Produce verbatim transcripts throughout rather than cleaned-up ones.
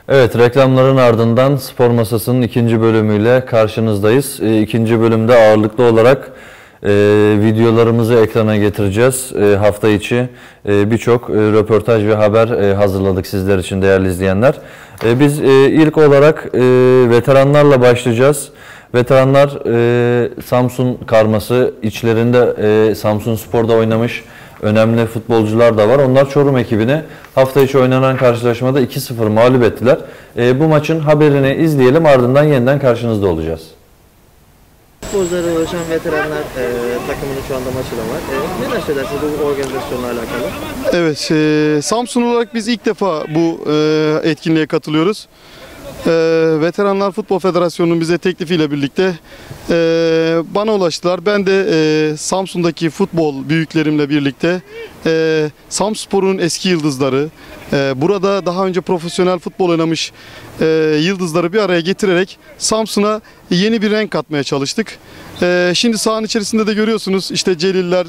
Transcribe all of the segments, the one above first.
Evet, reklamların ardından Spor Masası'nın ikinci bölümüyle karşınızdayız. E, ikinci bölümde ağırlıklı olarak e, videolarımızı ekrana getireceğiz. E, hafta içi e, birçok e, röportaj ve haber e, hazırladık sizler için değerli izleyenler. E, biz e, ilk olarak e, veteranlarla başlayacağız. Veteranlar e, Samsun karması, içlerinde e, Samsunspor'da oynamış önemli futbolcular da var. Onlar Çorum ekibini hafta içi oynanan karşılaşmada iki sıfır mağlup ettiler. E, bu maçın haberini izleyelim, ardından yeniden karşınızda olacağız. Futbolculara ulaşan veteranlar e, takımının şu anda maçı da var. E, neler söylersiniz bu organizasyonla alakalı? Evet, e, Samsun olarak biz ilk defa bu e, etkinliğe katılıyoruz. E, Veteranlar Futbol Federasyonu'nun bize teklifiyle birlikte e, bana ulaştılar. Ben de e, Samsun'daki futbol büyüklerimle birlikte e, Samspor'un eski yıldızları, e, burada daha önce profesyonel futbol oynamış e, yıldızları bir araya getirerek Samsun'a yeni bir renk katmaya çalıştık. E, şimdi sahanın içerisinde de görüyorsunuz işte Celiller,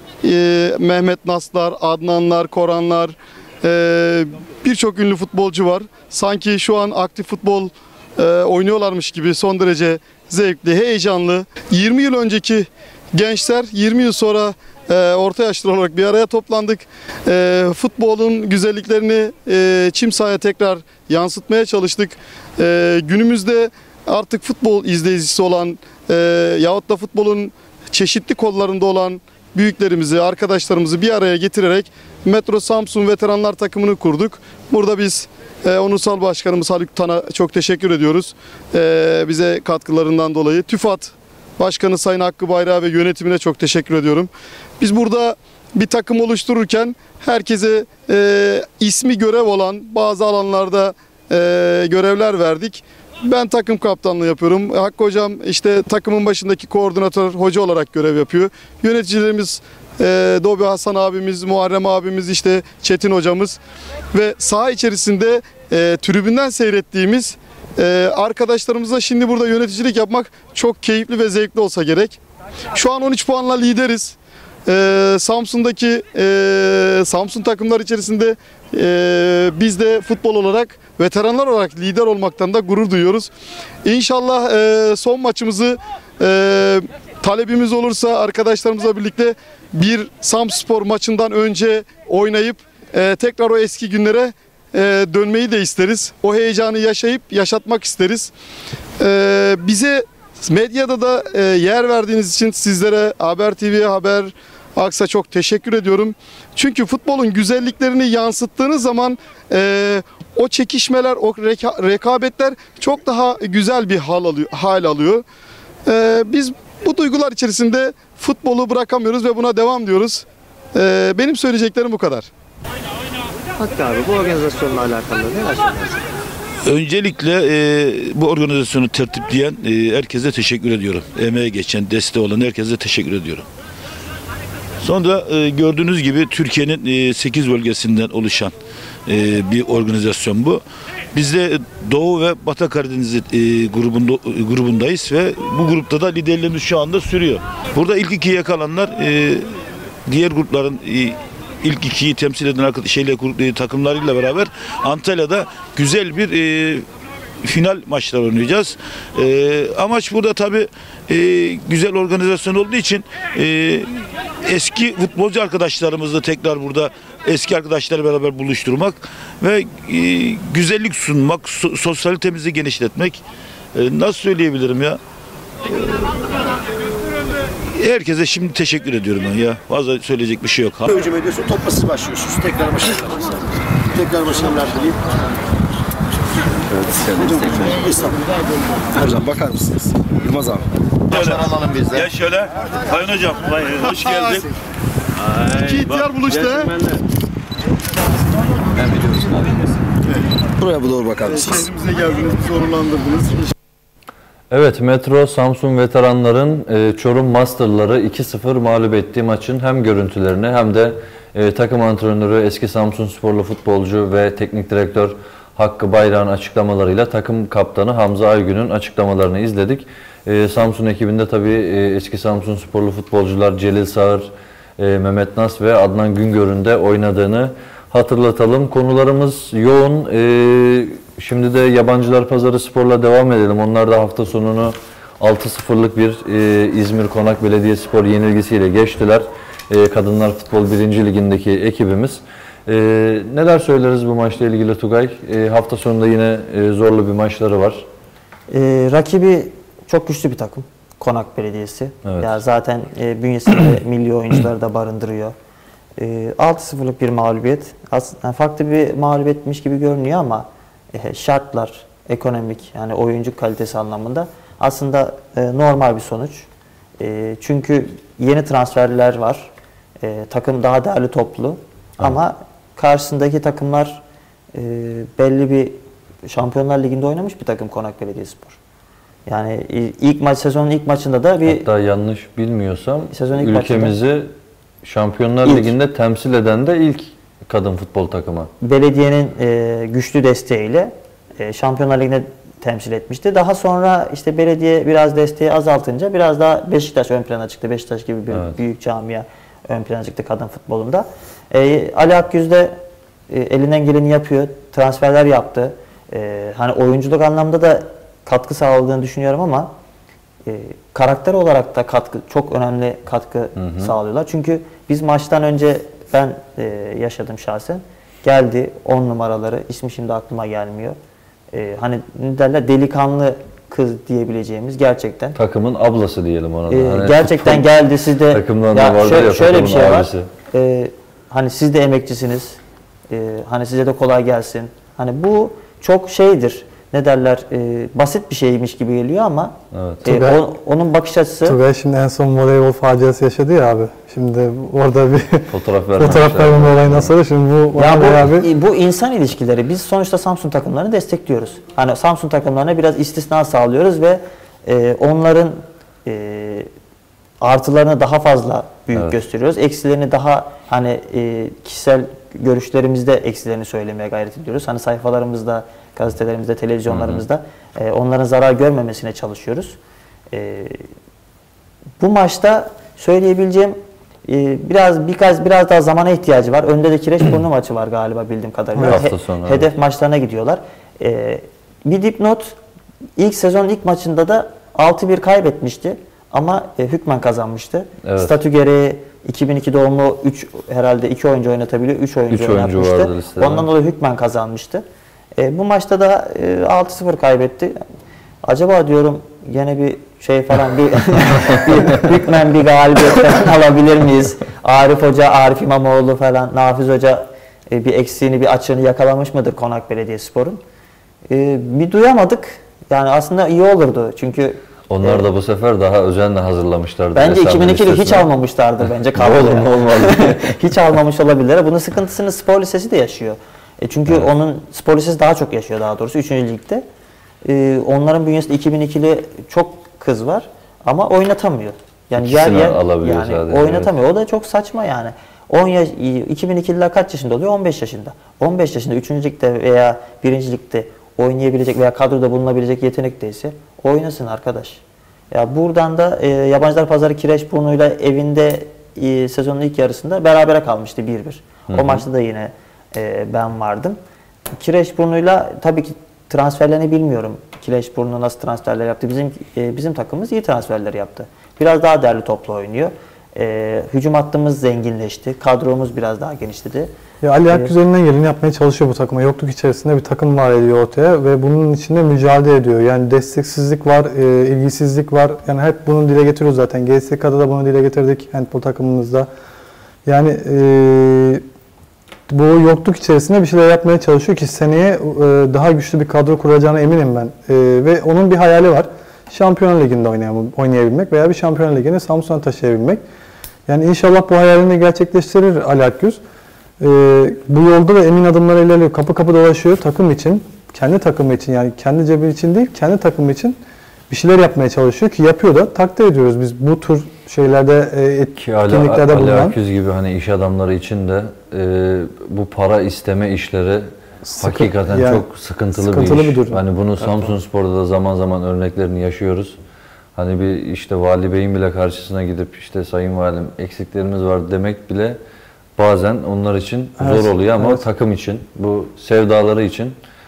e, Mehmet Naslar, Adnanlar, Koranlar, e, birçok ünlü futbolcu var. Sanki şu an aktif futbol e, oynuyorlarmış gibi son derece zevkli, heyecanlı. yirmi yıl önceki gençler yirmi yıl sonra e, orta yaşlı olarak bir araya toplandık. E, futbolun güzelliklerini e, çim sahaya tekrar yansıtmaya çalıştık. E, günümüzde artık futbol izleyicisi olan e, yahut da futbolun çeşitli kollarında olan büyüklerimizi, arkadaşlarımızı bir araya getirerek Metro Samsun Veteranlar takımını kurduk. Burada biz e, Onursal Başkanımız Haluk Tan'a çok teşekkür ediyoruz. E, bize katkılarından dolayı. TÜFAD Başkanı Sayın Hakkı Bayrağı ve yönetimine çok teşekkür ediyorum. Biz burada bir takım oluştururken herkese e, ismi görev olan bazı alanlarda e, görevler verdik. Ben takım kaptanlığı yapıyorum. Hakkı Hocam işte takımın başındaki koordinatör hoca olarak görev yapıyor. Yöneticilerimiz e, Dobi Hasan abimiz, Muharrem abimiz, işte Çetin hocamız ve saha içerisinde e, tribünden seyrettiğimiz e, arkadaşlarımızla şimdi burada yöneticilik yapmak çok keyifli ve zevkli olsa gerek. Şu an on üç puanla lideriz. Ee, Samsun'daki e, Samsun takımlar içerisinde e, biz de futbol olarak, veteranlar olarak lider olmaktan da gurur duyuyoruz. İnşallah e, son maçımızı e, talebimiz olursa arkadaşlarımızla birlikte bir Samspor maçından önce oynayıp e, tekrar o eski günlere e, dönmeyi de isteriz. O heyecanı yaşayıp yaşatmak isteriz. E, bize medyada da e, yer verdiğiniz için sizlere, Haber T V'ye, Haber Aks'a çok teşekkür ediyorum. Çünkü futbolun güzelliklerini yansıttığınız zaman e, o çekişmeler, o reka, rekabetler çok daha güzel bir hal alıyor. Hal alıyor. E, biz bu duygular içerisinde futbolu bırakamıyoruz ve buna devam diyoruz. E, benim söyleyeceklerim bu kadar. Hakkı abi, bu organizasyonla alakalı neler söylersiniz? Öncelikle e, bu organizasyonu tertipleyen e, herkese teşekkür ediyorum. Emeğe geçen, desteği olan herkese teşekkür ediyorum. Sonra e, gördüğünüz gibi Türkiye'nin e, sekiz bölgesinden oluşan e, bir organizasyon bu. Biz de Doğu ve Batı Karadeniz e, grubunda, grubundayız ve bu grupta da liderliğimiz şu anda sürüyor. Burada ilk ikiye kalanlar e, diğer grupların e, ilk ikiyi temsil eden şeyle, takımlarıyla beraber Antalya'da güzel bir e, final maçlar oynayacağız. E, amaç burada tabii e, güzel organizasyon olduğu için e, eski futbolcu arkadaşlarımızla tekrar burada eski arkadaşlarla beraber buluşturmak ve e, güzellik sunmak, so, sosyalitemizi genişletmek. E, nasıl söyleyebilirim ya? E, herkese şimdi teşekkür ediyorum ben ya. Fazla söyleyecek bir şey yok. Hücum ediyorsun, topla siz başlıyorsunuz. Tekrar başlayalım. Tekrar başarılar dileyim. Evet, Estağfurullah. Hocam bakar mısınız? Yılmaz abi. Şöyle alalım biz de. Gel şöyle. Sayın hocam. Hoş geldin. İki ihtiyar buluştu. Ben biliyorum. Buraya bu doğru bakar mısınız? Bize geldiniz, zorlandırdınız. Evet, Metro Samsun Veteranların e, Çorum Master'ları iki sıfır mağlup ettiği maçın hem görüntülerini hem de e, takım antrenörü, eski Samsunsporlu futbolcu ve teknik direktör Hakkı Bayrak'ın açıklamalarıyla takım kaptanı Hamza Aygün'ün açıklamalarını izledik. E, Samsun ekibinde tabii e, eski Samsunsporlu futbolcular Celil Sağır, e, Mehmet Nas ve Adnan Güngör'ün de oynadığını hatırlatalım. Konularımız yoğun. E, Şimdi de Yabancılar Pazarı Spor'la devam edelim. Onlar da hafta sonunu altı sıfırlık bir e, İzmir Konak Belediyespor yenilgisiyle geçtiler. E, Kadınlar Futbol birinci Ligi'ndeki ekibimiz. E, neler söyleriz bu maçla ilgili Tugay? E, hafta sonunda yine e, zorlu bir maçları var. E, rakibi çok güçlü bir takım. Konak Belediyesi. Evet. Ya zaten e, bünyesinde milli oyuncuları da barındırıyor. E, altı sıfırlık bir mağlubiyet. Aslında farklı bir mağlubiyetmiş gibi görünüyor ama e, şartlar, ekonomik yani oyuncu kalitesi anlamında aslında e, normal bir sonuç. E, çünkü yeni transferler var. E, takım daha değerli toplu. Evet. Ama karşısındaki takımlar e, belli bir Şampiyonlar Ligi'nde oynamış bir takım Konak Belediyespor. Yani ilk maç sezonun ilk maçında da bir hatta yanlış bilmiyorsam sezonun ilk ülkemizi maçında, Şampiyonlar ilk, Ligi'nde temsil eden de ilk kadın futbol takımı. Belediyenin e, güçlü desteğiyle e, Şampiyonlar Ligi'nde temsil etmişti. Daha sonra işte belediye biraz desteği azaltınca biraz daha Beşiktaş ön plana çıktı. Beşiktaş gibi bir evet. büyük camia ön plana çıktı kadın futbolunda. E, Ali Akgüz de e, elinden geleni yapıyor. Transferler yaptı. E, hani oyunculuk anlamda da katkı sağladığını düşünüyorum ama e, karakter olarak da katkı çok önemli katkı hı hı. sağlıyorlar. Çünkü biz maçtan önce ben e, yaşadım şahsen. Geldi on numaraları, ismi şimdi aklıma gelmiyor. E, hani ne derler, delikanlı kız diyebileceğimiz gerçekten. Takımın ablası diyelim ona da. E, hani gerçekten geldi sizde. Takımdan da vardı şöyle, ya, şöyle bir şey abisi. var. E, hani siz de emekçisiniz. E, hani size de kolay gelsin. Hani bu çok şeydir. Ne derler, e, basit bir şeymiş gibi geliyor ama evet. e, Tugay, o, onun bakış açısı... Tugay şimdi en son voleybol faciası yaşadı ya abi. Şimdi orada bir fotoğraf verme fotoğraf verme olayından sonra şimdi bu... Ya bu, abi... bu insan ilişkileri. Biz sonuçta Samsun takımlarını destekliyoruz. Hani Samsun takımlarına biraz istisna sağlıyoruz ve e, onların e, artılarını daha fazla büyük evet. gösteriyoruz. Eksilerini daha hani e, kişisel görüşlerimizde eksilerini söylemeye gayret ediyoruz. Hani sayfalarımızda, gazetelerimizde, televizyonlarımızda hı hı. E, onların zarar görmemesine çalışıyoruz. E, bu maçta söyleyebileceğim e, biraz birkaç biraz daha zamana ihtiyacı var. Önde de Kireçburnu maçı var galiba bildiğim kadarıyla. Hafta sonu, He, hedef evet. maçlarına gidiyorlar. E, bir dipnot, ilk sezonun ilk maçında da altı bir kaybetmişti ama e, hükmen kazanmıştı. Evet. Statü gereği iki bin iki doğumlu üç herhalde iki oyuncu oynatabiliyor. üç oyuncu üç oynatmıştı. Oyuncu ondan dolayı hükmen kazanmıştı. E, bu maçta da e, altı sıfır kaybetti. Acaba diyorum gene bir şey falan bir, bir hükmen bir galibiyet falan alabilir miyiz? Arif Hoca, Arif İmamoğlu falan, Nafiz Hoca e, bir eksiğini, bir açığını yakalamış mıdır Konak Belediyespor'un? E, bir duyamadık. Yani aslında iyi olurdu çünkü onlar da bu sefer daha özenle hazırlamışlardı. Bence iki bin ikide hiç almamışlardı bence. Ne olur ne olmaz. Hiç almamış olabilirler. Bunun sıkıntısını Spor Lisesi de yaşıyor. E çünkü evet. onun Spor Lisesi daha çok yaşıyor daha doğrusu üçüncü ligde. E, onların bünyesinde iki bin ikili çok kız var ama oynatamıyor. Yani yer yer yani sadece, oynatamıyor. Evet. O da çok saçma yani. on yaş, iki bin ikililer kaç yaşında oluyor? on beş yaşında. on beş yaşında üçüncü ligde veya birinci ligde oynayabilecek veya kadroda bulunabilecek yetenekteyse oynasın arkadaş. Ya buradan da e, Yabancılar Pazarı Kireçburnu'yla evinde e, sezonun ilk yarısında berabere kalmıştı bir bir. O maçta da yine e, ben vardım. Kireçburnu'yla tabii ki transferlerini bilmiyorum. Kireçburnu nasıl transferler yaptı? Bizim e, bizim takımımız iyi transferler yaptı. Biraz daha değerli toplu oynuyor. E, hücum hattımız zenginleşti. Kadromuz biraz daha genişledi. Ya Ali Akgüz elinden geleni yapmaya çalışıyor bu takıma. Yokluk içerisinde bir takım var ediyor ortaya ve bunun içinde mücadele ediyor. Yani desteksizlik var, e, ilgisizlik var. Yani hep bunu dile getiriyoruz zaten. G S K'da da bunu dile getirdik handball takımımızda. Yani e, bu yokluk içerisinde bir şeyler yapmaya çalışıyor ki seneye e, daha güçlü bir kadro kuracağına eminim ben. E, ve onun bir hayali var. Şampiyonlar Ligi'nde oynayabilmek veya bir Şampiyonlar Ligi'ni Samsun'a taşıyabilmek. Yani inşallah bu hayalini gerçekleştirir Ali Akgüz. Ee, bu yolda da emin adımlar ilerliyor. Kapı kapı dolaşıyor takım için, kendi takımı için yani kendi cebi için değil, kendi takımı için bir şeyler yapmaya çalışıyor ki yapıyor da takdir ediyoruz biz bu tür şeylerde e, etkinliklerde bulunan. Ali Akgüz gibi hani iş adamları için de e, bu para isteme işleri Sıkı, hakikaten yani, çok sıkıntılı, sıkıntılı bir iş. Bir durum. Hani bunu Samsunspor'da da zaman zaman örneklerini yaşıyoruz. Hani bir işte Vali Bey'in bile karşısına gidip işte Sayın Valim eksiklerimiz var demek bile bazen onlar için evet, zor oluyor ama evet. takım için, bu sevdaları için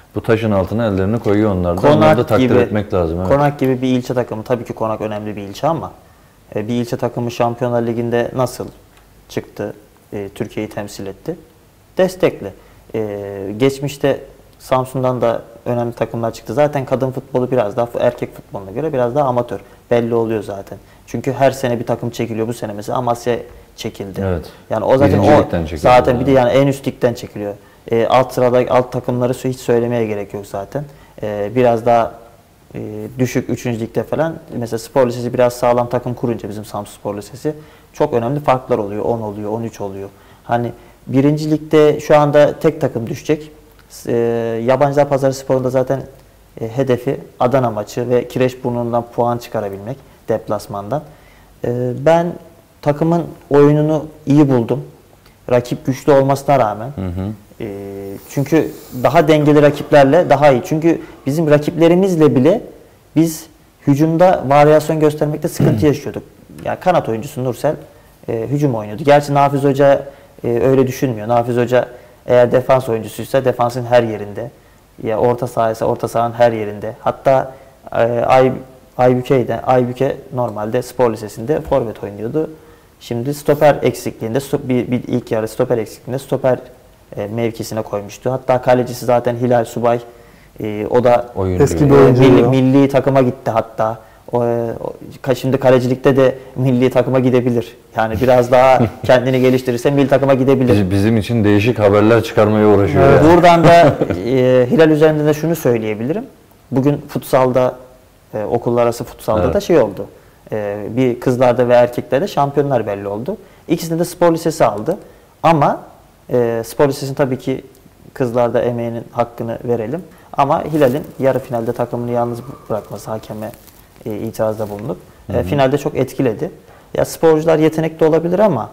bu taşın altına ellerini koyuyor onlar da. Onları da takdir gibi, etmek lazım. Evet. Konak gibi bir ilçe takımı, tabii ki Konak önemli bir ilçe ama bir ilçe takımı Şampiyonlar Ligi'nde nasıl çıktı, e, Türkiye'yi temsil etti? Destekli. E, geçmişte Samsun'dan da önemli takımlar çıktı. Zaten kadın futbolu biraz daha erkek futboluna göre biraz daha amatör. Belli oluyor zaten. Çünkü her sene bir takım çekiliyor. Bu sene mesela Amasya çekildi. Evet. Yani o zaten Birinci o ligden çekiliyor zaten yani. bir de yani en üst ligden çekiliyor. E, alt sırada alt takımları hiç söylemeye gerek yok zaten. E, biraz daha e, düşük üçüncü ligde falan mesela Spor Lisesi biraz sağlam takım kurunca bizim Samsun Spor Lisesi çok önemli farklar oluyor. on oluyor, on üç oluyor. Hani birinci ligde şu anda tek takım düşecek. E, Yabancılar Pazarı Spor'unda zaten e, hedefi Adana maçı ve Kireçburnu'ndan puan çıkarabilmek deplasmandan. E, ben takımın oyununu iyi buldum. Rakip güçlü olmasına rağmen. Hı hı. E, çünkü daha dengeli rakiplerle daha iyi. Çünkü bizim rakiplerimizle bile biz hücumda varyasyon göstermekte sıkıntı yaşıyorduk. Yani kanat oyuncusu Nursel e, hücum oynuyordu. Gerçi Nafiz Hoca e, öyle düşünmüyor. Nafiz Hoca eğer defans oyuncusuysa defansın her yerinde. Ya orta saha ise orta sahanın her yerinde. Hatta e, Ay, Aybüke'de, Aybüke normalde Spor Lisesi'nde forvet oynuyordu. Şimdi stoper eksikliğinde, bir, bir ilk yarı stoper eksikliğinde stoper e, mevkisine koymuştu. Hatta kalecisi zaten Hilal Subay. E, o da oyuncu. Eski bir oyuncu. milli, milli takıma gitti hatta. O, o, şimdi kalecilikte de milli takıma gidebilir. Yani biraz daha kendini geliştirirse milli takıma gidebilir. Bizim için değişik haberler çıkarmaya uğraşıyor. Evet. Yani. Buradan da e, Hilal üzerinde de şunu söyleyebilirim. Bugün futsalda, e, okullar arası futsalda Evet. da şey oldu. E, bir kızlarda ve erkeklerde şampiyonlar belli oldu. İkisinde de spor lisesi aldı. Ama e, spor lisesinin tabii ki kızlarda emeğinin hakkını verelim. Ama Hilal'in yarı finalde takımını yalnız bırakması, hakeme e, itirazda bulunup e, finalde çok etkiledi. Ya sporcular yetenekli olabilir ama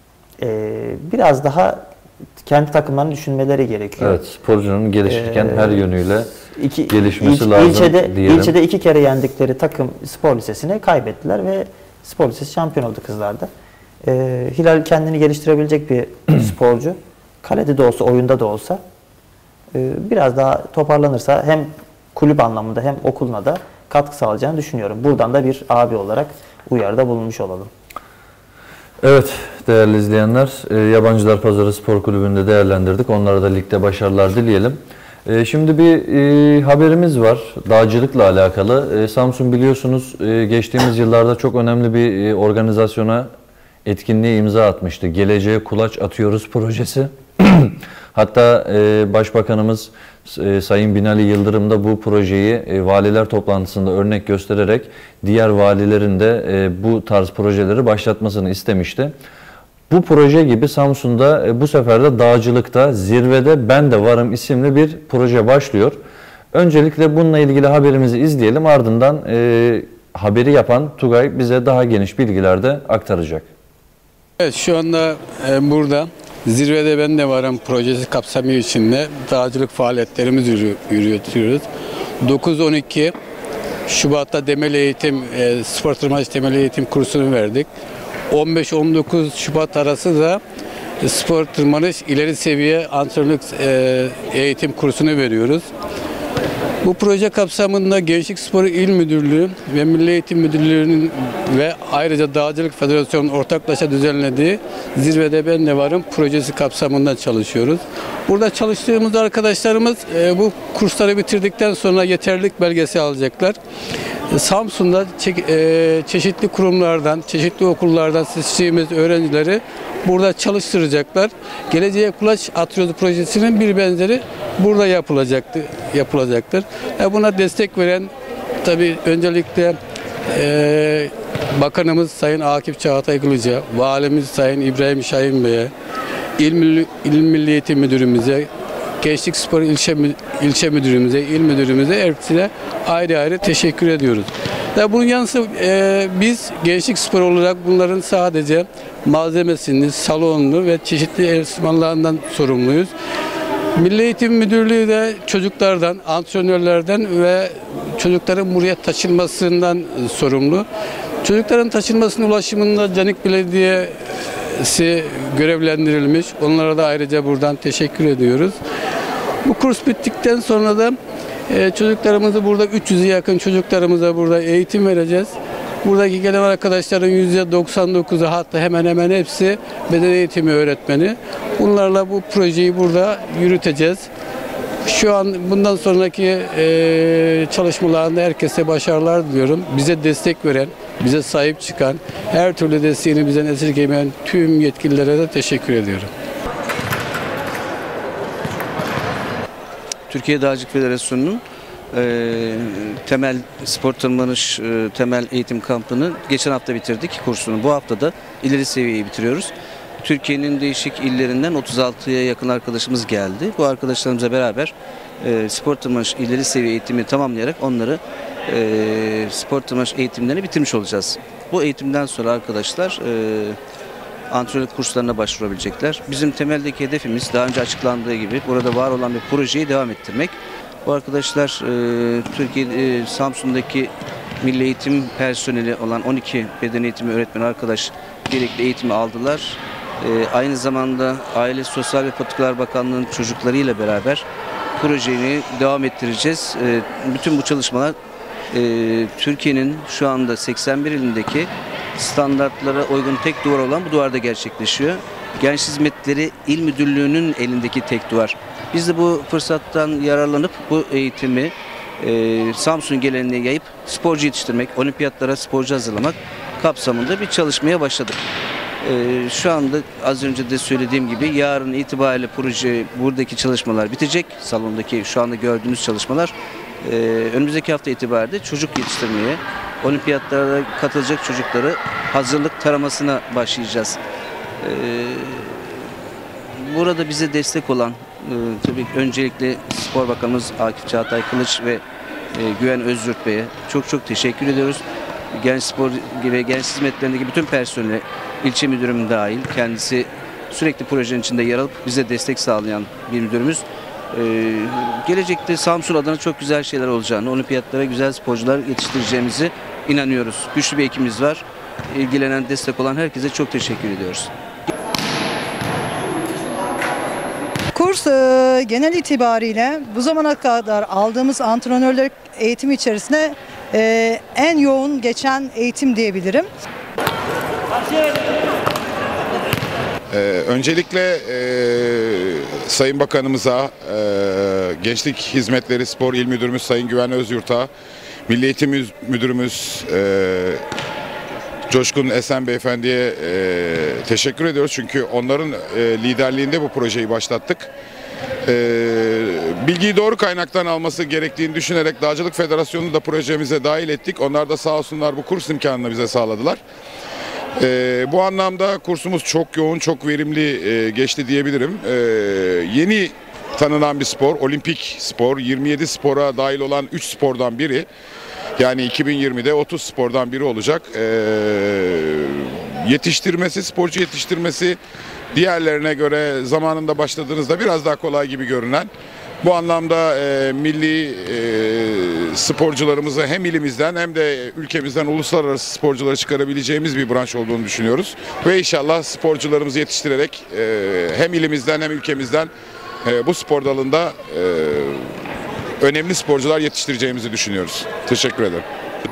e, biraz daha kendi takımlarını düşünmeleri gerekiyor. Evet, sporcunun gelişirken Ee, her yönüyle İki, gelişmesi il, lazım ilçede, diyelim. İlçede iki kere yendikleri takım Spor Lisesi'ne kaybettiler ve Spor Lisesi şampiyon oldu kızlarda. Ee, Hilal kendini geliştirebilecek bir sporcu. Kalede de olsa, oyunda da olsa e, biraz daha toparlanırsa hem kulüp anlamında hem okuluna da katkı sağlayacağını düşünüyorum. Buradan da bir abi olarak uyarıda bulunmuş olalım. Evet değerli izleyenler, e, Yabancılar Pazarı Spor Kulübü'nde değerlendirdik. Onlara da ligde başarılar dileyelim. E, şimdi bir e, haberimiz var dağcılıkla alakalı. E, Samsun biliyorsunuz e, geçtiğimiz yıllarda çok önemli bir e, organizasyona, etkinliğe imza atmıştı. Geleceğe Kulaç Atıyoruz projesi. Hatta e, Başbakanımız e, Sayın Binali Yıldırım da bu projeyi e, valiler toplantısında örnek göstererek diğer valilerin de e, bu tarz projeleri başlatmasını istemişti. Bu proje gibi Samsun'da e, bu sefer de dağcılıkta Zirvede Ben de Varım isimli bir proje başlıyor. Öncelikle bununla ilgili haberimizi izleyelim, ardından e, haberi yapan Tugay bize daha geniş bilgiler de aktaracak. Evet, şu anda e, burada Zirvede Ben de Varım projesi kapsamı içinde dağcılık faaliyetlerimizi yürü, yürütüyoruz. dokuz on iki Şubat'ta temel eğitim, e, spor tırmanış temel eğitim kursunu verdik. on beş on dokuz Şubat arası da e, spor tırmanış ileri seviye antrenörlük e, eğitim kursunu veriyoruz. Bu proje kapsamında Gençlik Sporu İl Müdürlüğü ve Milli Eğitim Müdürlüğü'nün ve ayrıca Dağcılık Federasyonu'nun ortaklaşa düzenlediği Zirvede Ben de Varım projesi kapsamında çalışıyoruz. Burada çalıştığımız arkadaşlarımız e, bu kursları bitirdikten sonra yeterlilik belgesi alacaklar. E, Samsun'da çe e, çeşitli kurumlardan, çeşitli okullardan seçtiğimiz öğrencileri burada çalıştıracaklar. Geleceğe Kulaç Atıyoruz projesinin bir benzeri burada yapılacaktır. yapılacaktır. E buna destek veren tabii öncelikle e, Bakanımız Sayın Akif Çağatay Kılıç'a, Valimiz Sayın İbrahim Şahin Bey'e, İl Milli, İl Milli Eğitim Müdürümüze, Gençlik Spor İlçe, İlçe Müdürümüze, İl Müdürümüze, hepsine ayrı ayrı teşekkür ediyoruz. Ve bunun yanı sıra e, biz Gençlik Spor olarak bunların sadece malzemesini, salonunu ve çeşitli enstrümanlarından sorumluyuz. Milli Eğitim Müdürlüğü de çocuklardan, antrenörlerden ve çocukların buraya taşınmasından sorumlu. Çocukların taşınmasının ulaşımında Canik Belediyesi görevlendirilmiş. Onlara da ayrıca buradan teşekkür ediyoruz. Bu kurs bittikten sonra da e, çocuklarımızı burada üç yüze yakın çocuklarımıza burada eğitim vereceğiz. Buradaki gelen arkadaşların yüzde doksan dokuzu hatta hemen hemen hepsi beden eğitimi öğretmeni. Bunlarla bu projeyi burada yürüteceğiz. Şu an bundan sonraki e, çalışmalarında herkese başarılar diliyorum. Bize destek veren, bize sahip çıkan, her türlü desteğini bizden esirgemeyen tüm yetkililere de teşekkür ediyorum. Türkiye Dağcılık Federasyonu'nun e, temel spor tırmanış, e, temel eğitim kampını geçen hafta bitirdik kursunu. Bu hafta da ileri seviyeyi bitiriyoruz. Türkiye'nin değişik illerinden otuz altıya yakın arkadaşımız geldi. Bu arkadaşlarımızla beraber e, spor tırmanış ileri seviye eğitimi tamamlayarak onları e, spor tırmanış eğitimlerini bitirmiş olacağız. Bu eğitimden sonra arkadaşlar e, antrenörlük kurslarına başvurabilecekler. Bizim temeldeki hedefimiz daha önce açıklandığı gibi burada var olan bir projeyi devam ettirmek. Bu arkadaşlar e, Türkiye e, Samsun'daki milli eğitim personeli olan on iki beden eğitimi öğretmeni arkadaş gerekli eğitimi aldılar. E, aynı zamanda Aile Sosyal ve Politikalar Bakanlığı'nın çocuklarıyla beraber projeyi devam ettireceğiz. E, bütün bu çalışmalar e, Türkiye'nin şu anda seksen bir ilindeki standartlara uygun tek duvar olan bu duvarda gerçekleşiyor. Genç Hizmetleri İl Müdürlüğü'nün elindeki tek duvar. Biz de bu fırsattan yararlanıp bu eğitimi e, Samsun geleneğine yayıp sporcu yetiştirmek, olimpiyatlara sporcu hazırlamak kapsamında bir çalışmaya başladık. E, şu anda az önce de söylediğim gibi yarın itibariyle proje, buradaki çalışmalar bitecek. Salondaki şu anda gördüğünüz çalışmalar. E, önümüzdeki hafta itibariyle çocuk yetiştirmeye, olimpiyatlara katılacak çocukları hazırlık taramasına başlayacağız. Ee, burada bize destek olan e, tabii öncelikle Spor Bakanımız Akif Çağatay Kılıç ve e, Güven Özyurt Bey'e çok çok teşekkür ediyoruz. Genç Spor ve Genç Hizmetlerindeki bütün personele, ilçe müdürüm dahil, kendisi sürekli projenin içinde yer alıp bize destek sağlayan bir müdürümüz. Ee, gelecekte Samsun adına çok güzel şeyler olacağını, olimpiyatlara güzel sporcular yetiştireceğimizi inanıyoruz. Güçlü bir ekibimiz var. İlgilenen, destek olan herkese çok teşekkür ediyoruz. Kurs e, genel itibariyle bu zamana kadar aldığımız antrenörlük eğitimi içerisinde e, en yoğun geçen eğitim diyebilirim. Ee, öncelikle e, Sayın Bakanımıza, e, Gençlik Hizmetleri Spor İl Müdürümüz Sayın Güven Özyurt'a, Milli Eğitim Müdürümüz e, Coşkun Esen Beyefendi'ye e, teşekkür ediyoruz. Çünkü onların e, liderliğinde bu projeyi başlattık. E, bilgiyi doğru kaynaktan alması gerektiğini düşünerek Dağcılık Federasyonu'nu da projemize dahil ettik. Onlar da sağ olsunlar bu kurs imkanını bize sağladılar. Ee, bu anlamda kursumuz çok yoğun, çok verimli e, geçti diyebilirim. Ee, yeni tanınan bir spor, olimpik spor, yirmi yedi spora dahil olan üç spordan biri. Yani iki bin yirmide otuz spordan biri olacak. Ee, yetiştirmesi, sporcu yetiştirmesi diğerlerine göre zamanında başladığınızda biraz daha kolay gibi görünen. Bu anlamda e, milli e, sporcularımızı hem ilimizden hem de ülkemizden uluslararası sporcuları çıkarabileceğimiz bir branş olduğunu düşünüyoruz. Ve inşallah sporcularımızı yetiştirerek e, hem ilimizden hem ülkemizden e, bu spor dalında e, önemli sporcular yetiştireceğimizi düşünüyoruz. Teşekkür ederim.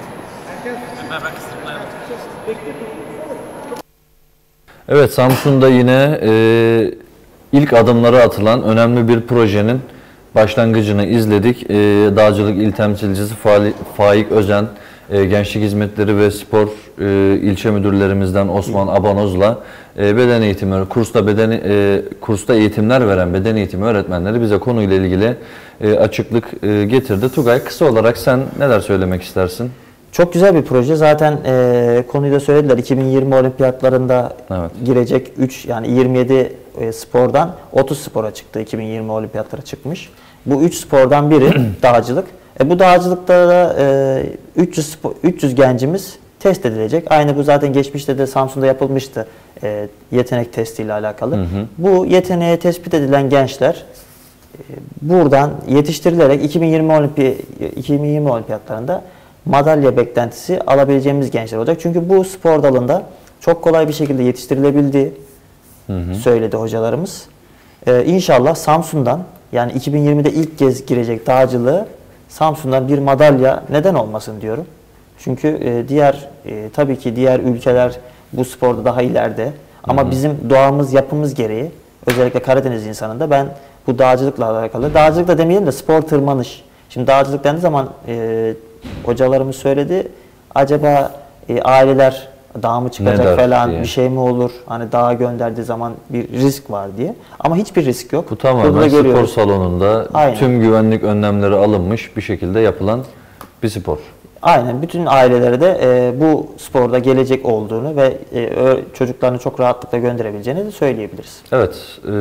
Evet, Samsun'da yine e, ilk adımları atılan önemli bir projenin başlangıcını izledik. E, Dağcılık İl Temsilcisi Faik Özen, e, Gençlik Hizmetleri ve Spor e, ilçe müdürlerimizden Osman Abanoz'la e, beden eğitimi, kursta beden e, kursta eğitimler veren beden eğitimi öğretmenleri bize konuyla ilgili e, açıklık e, getirdi. Tugay, kısa olarak sen neler söylemek istersin? Çok güzel bir proje. Zaten e, konuyu da söylediler. iki bin yirmi olimpiyatlarında evet. girecek üç yani yirmi yedi e, spordan otuz spora çıktı. iki bin yirmi olimpiyatlara çıkmış. Bu üç spordan biri dağcılık. E, bu dağcılıkta da e, üç yüz, üç yüz gencimiz test edilecek. Aynı bu zaten geçmişte de Samsun'da yapılmıştı. E, yetenek testiyle alakalı. Hı hı. Bu yeteneğe tespit edilen gençler e, buradan yetiştirilerek iki bin yirmi olimpi iki bin yirmi olimpiyatlarında madalya beklentisi alabileceğimiz gençler olacak. Çünkü bu spor dalında çok kolay bir şekilde yetiştirilebildiği hı hı. söyledi hocalarımız. Ee, İnşallah Samsun'dan Yani iki bin yirmide ilk kez girecek dağcılığı Samsun'dan bir madalya neden olmasın diyorum. Çünkü e, diğer e, tabii ki diğer ülkeler bu sporda daha ileride. Ama hı hı. bizim doğamız, yapımız gereği özellikle Karadeniz insanında ben bu dağcılıkla alakalı, dağcılık da demeyelim de spor tırmanış. Şimdi dağcılık dendiği zaman e, hocalarımız söyledi, acaba e, aileler dağa mı çıkacak falan diye. Bir şey mi olur? Hani dağa gönderdiği zaman bir risk var diye. Ama hiçbir risk yok. Bu tamamen spor salonunda Aynen. tüm güvenlik önlemleri alınmış bir şekilde yapılan bir spor. Aynen. Bütün ailelere de e, bu sporda gelecek olduğunu ve e, çocuklarını çok rahatlıkla gönderebileceğini de söyleyebiliriz. Evet. E,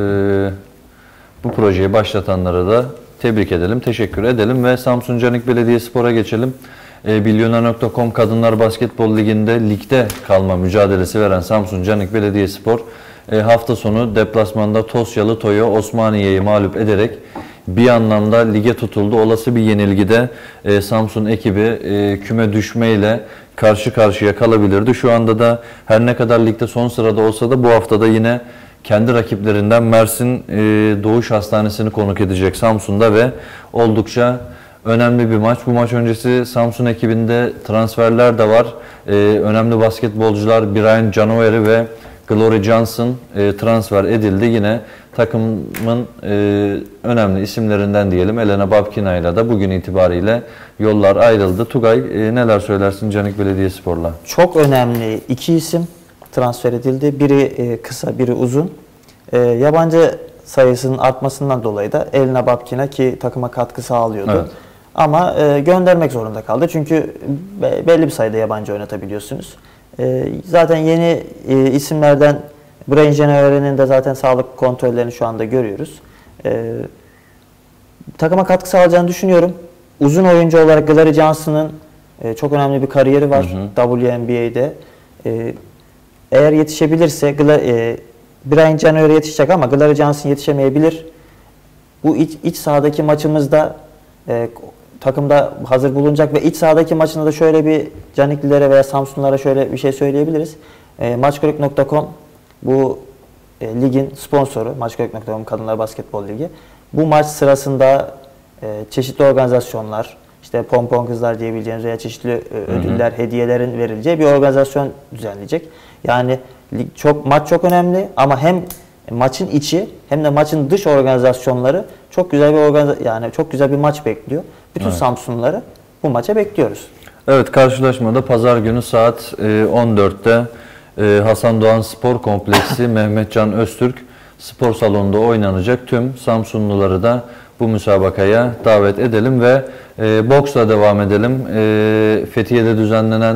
bu projeyi başlatanlara da tebrik edelim, teşekkür edelim ve Samsun Canik Belediyespor'a geçelim. E, Bilyoner nokta com Kadınlar Basketbol Ligi'nde ligde kalma mücadelesi veren Samsun Canik Belediyespor e, hafta sonu deplasmanda Tosyalı Toyo Osmaniye'yi mağlup ederek bir anlamda lige tutuldu. Olası bir yenilgide e, Samsun ekibi e, küme düşmeyle karşı karşıya kalabilirdi. Şu anda da her ne kadar ligde son sırada olsa da bu haftada yine kendi rakiplerinden Mersin e, Doğuş Hastanesi'ni konuk edecek Samsun'da ve oldukça önemli bir maç. Bu maç öncesi Samsun ekibinde transferler de var. Ee, önemli basketbolcular Brian Canoveri ve Glory Johnson e, transfer edildi. Yine takımın e, önemli isimlerinden diyelim Elena Babkina ile de bugün itibariyle yollar ayrıldı. Tugay e, neler söylersin Canik Belediyespor'la? Çok önemli iki isim transfer edildi. Biri e, kısa, biri uzun. E, yabancı sayısının artmasından dolayı da Elena Babkina ki takıma katkı sağlıyordu. Evet. Ama e, göndermek zorunda kaldı. Çünkü be, belli bir sayıda yabancı oynatabiliyorsunuz. E, zaten yeni e, isimlerden Brian Canoveri'nin de zaten sağlık kontrollerini şu anda görüyoruz. E, takıma katkı sağlayacağını düşünüyorum. Uzun oyuncu olarak Glory Johnson'ın e, çok önemli bir kariyeri var hı hı. W N B A'de. E, eğer yetişebilirse e, Brian Canoveri yetişecek ama Glory Johnson yetişemeyebilir. Bu iç, iç sahadaki maçımızda e, takımda hazır bulunacak ve iç sahadaki maçında da şöyle bir Caniklilere veya Samsunlara şöyle bir şey söyleyebiliriz. E, Maçkolik nokta com bu e, ligin sponsoru. Maçkolik nokta com Kadınlar Basketbol Ligi. Bu maç sırasında e, çeşitli organizasyonlar, işte pompon kızlar diyebileceğiniz veya çeşitli e, ödüller, hı hı. hediyelerin verileceği bir organizasyon düzenleyecek. Yani lig çok maç çok önemli ama hem maçın içi hem de maçın dış organizasyonları çok güzel bir organizasyon, yani çok güzel bir maç bekliyor. Bütün evet. Samsunluları bu maça bekliyoruz. Evet, karşılaşmada pazar günü saat on dörtte Hasan Doğan Spor Kompleksi Mehmetcan Öztürk Spor Salonu'nda oynanacak. Tüm Samsunluları da bu müsabakaya davet edelim ve e, boksla devam edelim. E, Fethiye'de düzenlenen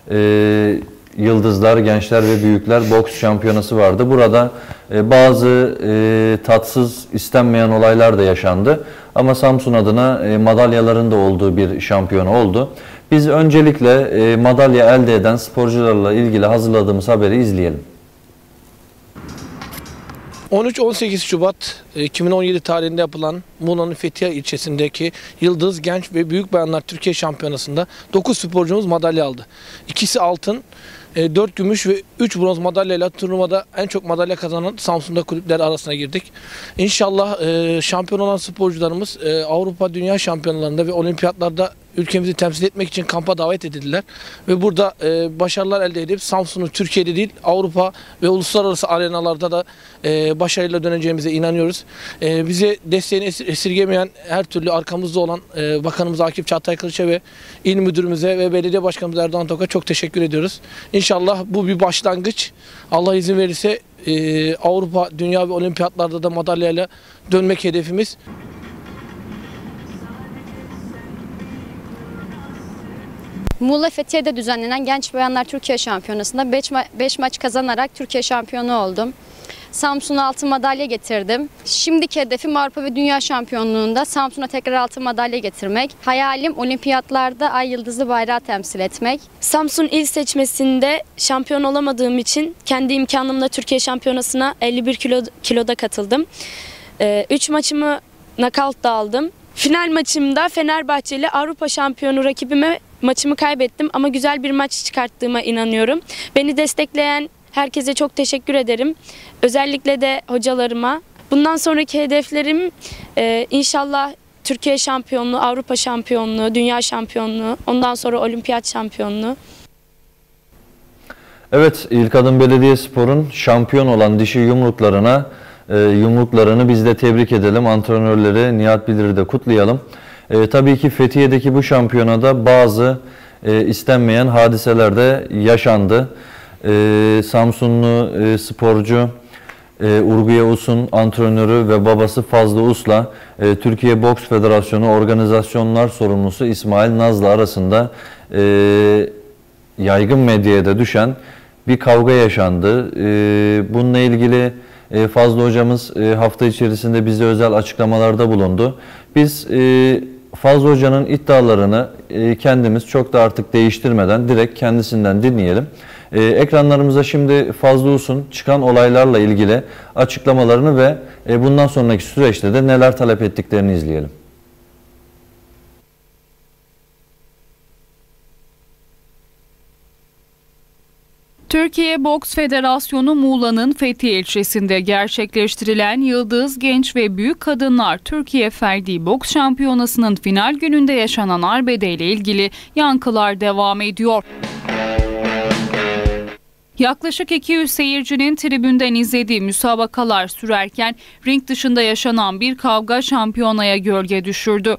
e, Yıldızlar, Gençler ve Büyükler Boks Şampiyonası vardı. Burada e, bazı e, tatsız, istenmeyen olaylar da yaşandı. Ama Samsun adına e, madalyaların da olduğu bir şampiyona oldu. Biz öncelikle e, madalya elde eden sporcularla ilgili hazırladığımız haberi izleyelim. on üç on sekiz Şubat iki bin on yedi tarihinde yapılan Muğla'nın Fethiye ilçesindeki Yıldız Genç ve Büyük Bayanlar Türkiye Şampiyonası'nda dokuz sporcumuz madalya aldı. İkisi altın, dört gümüş ve üç bronz madalyayla turnuvada en çok madalya kazanan Samsun'da kulüpler arasına girdik. İnşallah şampiyon olan sporcularımız Avrupa Dünya Şampiyonalarında ve olimpiyatlarda ülkemizi temsil etmek için kampa davet edildiler. Ve burada e, başarılar elde edip Samsun'u Türkiye'de değil Avrupa ve uluslararası arenalarda da e, başarıyla döneceğimize inanıyoruz. E, bize desteğini esir, esirgemeyen her türlü arkamızda olan e, Bakanımız Akif Çağatay Kılıç'a ve İl Müdürümüze ve Belediye Başkanımız Erdoğan Tok'a çok teşekkür ediyoruz. İnşallah bu bir başlangıç. Allah izin verirse e, Avrupa, Dünya ve olimpiyatlarda da madalyayla dönmek hedefimiz. Muğla Fethiye'de düzenlenen Genç Bayanlar Türkiye Şampiyonası'nda beş ma maç kazanarak Türkiye şampiyonu oldum. Samsun'a altın madalya getirdim. Şimdiki hedefim Avrupa ve Dünya Şampiyonluğu'nda Samsun'a tekrar altın madalya getirmek. Hayalim olimpiyatlarda ay yıldızlı bayrağı temsil etmek. Samsun il seçmesinde şampiyon olamadığım için kendi imkanımla Türkiye Şampiyonası'na elli bir kilo, kiloda katıldım. üç maçımı knockout'ta aldım. Final maçımda Fenerbahçeli Avrupa şampiyonu rakibime maçımı kaybettim ama güzel bir maç çıkarttığıma inanıyorum. Beni destekleyen herkese çok teşekkür ederim. Özellikle de hocalarıma. Bundan sonraki hedeflerim e, inşallah Türkiye şampiyonluğu, Avrupa şampiyonluğu, dünya şampiyonluğu, ondan sonra olimpiyat şampiyonluğu. Evet, İlkadın Belediyespor'un şampiyon olan dişi yumruklarına e, yumruklarını biz de tebrik edelim. Antrenörleri Nihat Bilir'i de kutlayalım. E, tabii ki Fethiye'deki bu şampiyonada bazı e, istenmeyen hadiseler de yaşandı. E, Samsunlu e, sporcu e, Urguya Us'un antrenörü ve babası Fazlı Us'la e, Türkiye Boks Federasyonu Organizasyonlar Sorumlusu İsmail Nazlı arasında e, yaygın medyaya da düşen bir kavga yaşandı. E, bununla ilgili e, Fazlı hocamız e, hafta içerisinde bize özel açıklamalarda bulundu. Biz e, Fazlı hocanın iddialarını e, kendimiz çok da artık değiştirmeden direkt kendisinden dinleyelim. E, ekranlarımıza şimdi Fazlı Us'un çıkan olaylarla ilgili açıklamalarını ve e, bundan sonraki süreçte de neler talep ettiklerini izleyelim. Türkiye Boks Federasyonu Muğla'nın Fethiye ilçesinde gerçekleştirilen Yıldız Genç ve Büyük Kadınlar Türkiye Ferdi Boks Şampiyonası'nın final gününde yaşanan arbedeyle ilgili yankılar devam ediyor. Yaklaşık iki yüz seyircinin tribünden izlediği müsabakalar sürerken ring dışında yaşanan bir kavga şampiyonaya gölge düşürdü.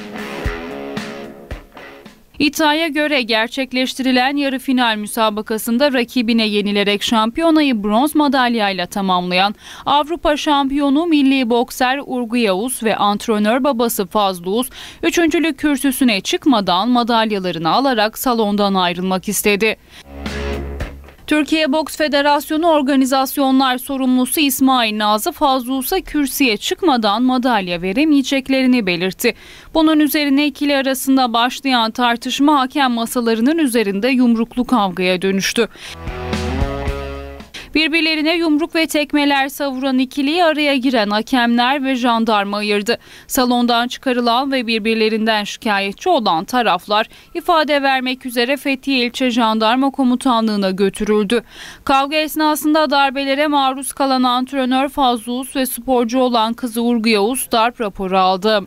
İddiaya göre gerçekleştirilen yarı final müsabakasında rakibine yenilerek şampiyonayı bronz madalyayla tamamlayan Avrupa şampiyonu milli bokser Urguya Us ve antrenör babası Fazlı Us, üçüncülük kürsüsüne çıkmadan madalyalarını alarak salondan ayrılmak istedi. Türkiye Boks Federasyonu Organizasyonlar Sorumlusu İsmail Nazlı Fazlı Us'a kürsüye çıkmadan madalya veremeyeceklerini belirtti. Bunun üzerine ikili arasında başlayan tartışma hakem masalarının üzerinde yumruklu kavgaya dönüştü. Birbirlerine yumruk ve tekmeler savuran ikiliyi araya giren hakemler ve jandarma ayırdı. Salondan çıkarılan ve birbirlerinden şikayetçi olan taraflar ifade vermek üzere Fethiye İlçe Jandarma Komutanlığı'na götürüldü. Kavga esnasında darbelere maruz kalan antrenör Fazlı Us ve sporcu olan kızı Urguya Us darp raporu aldı.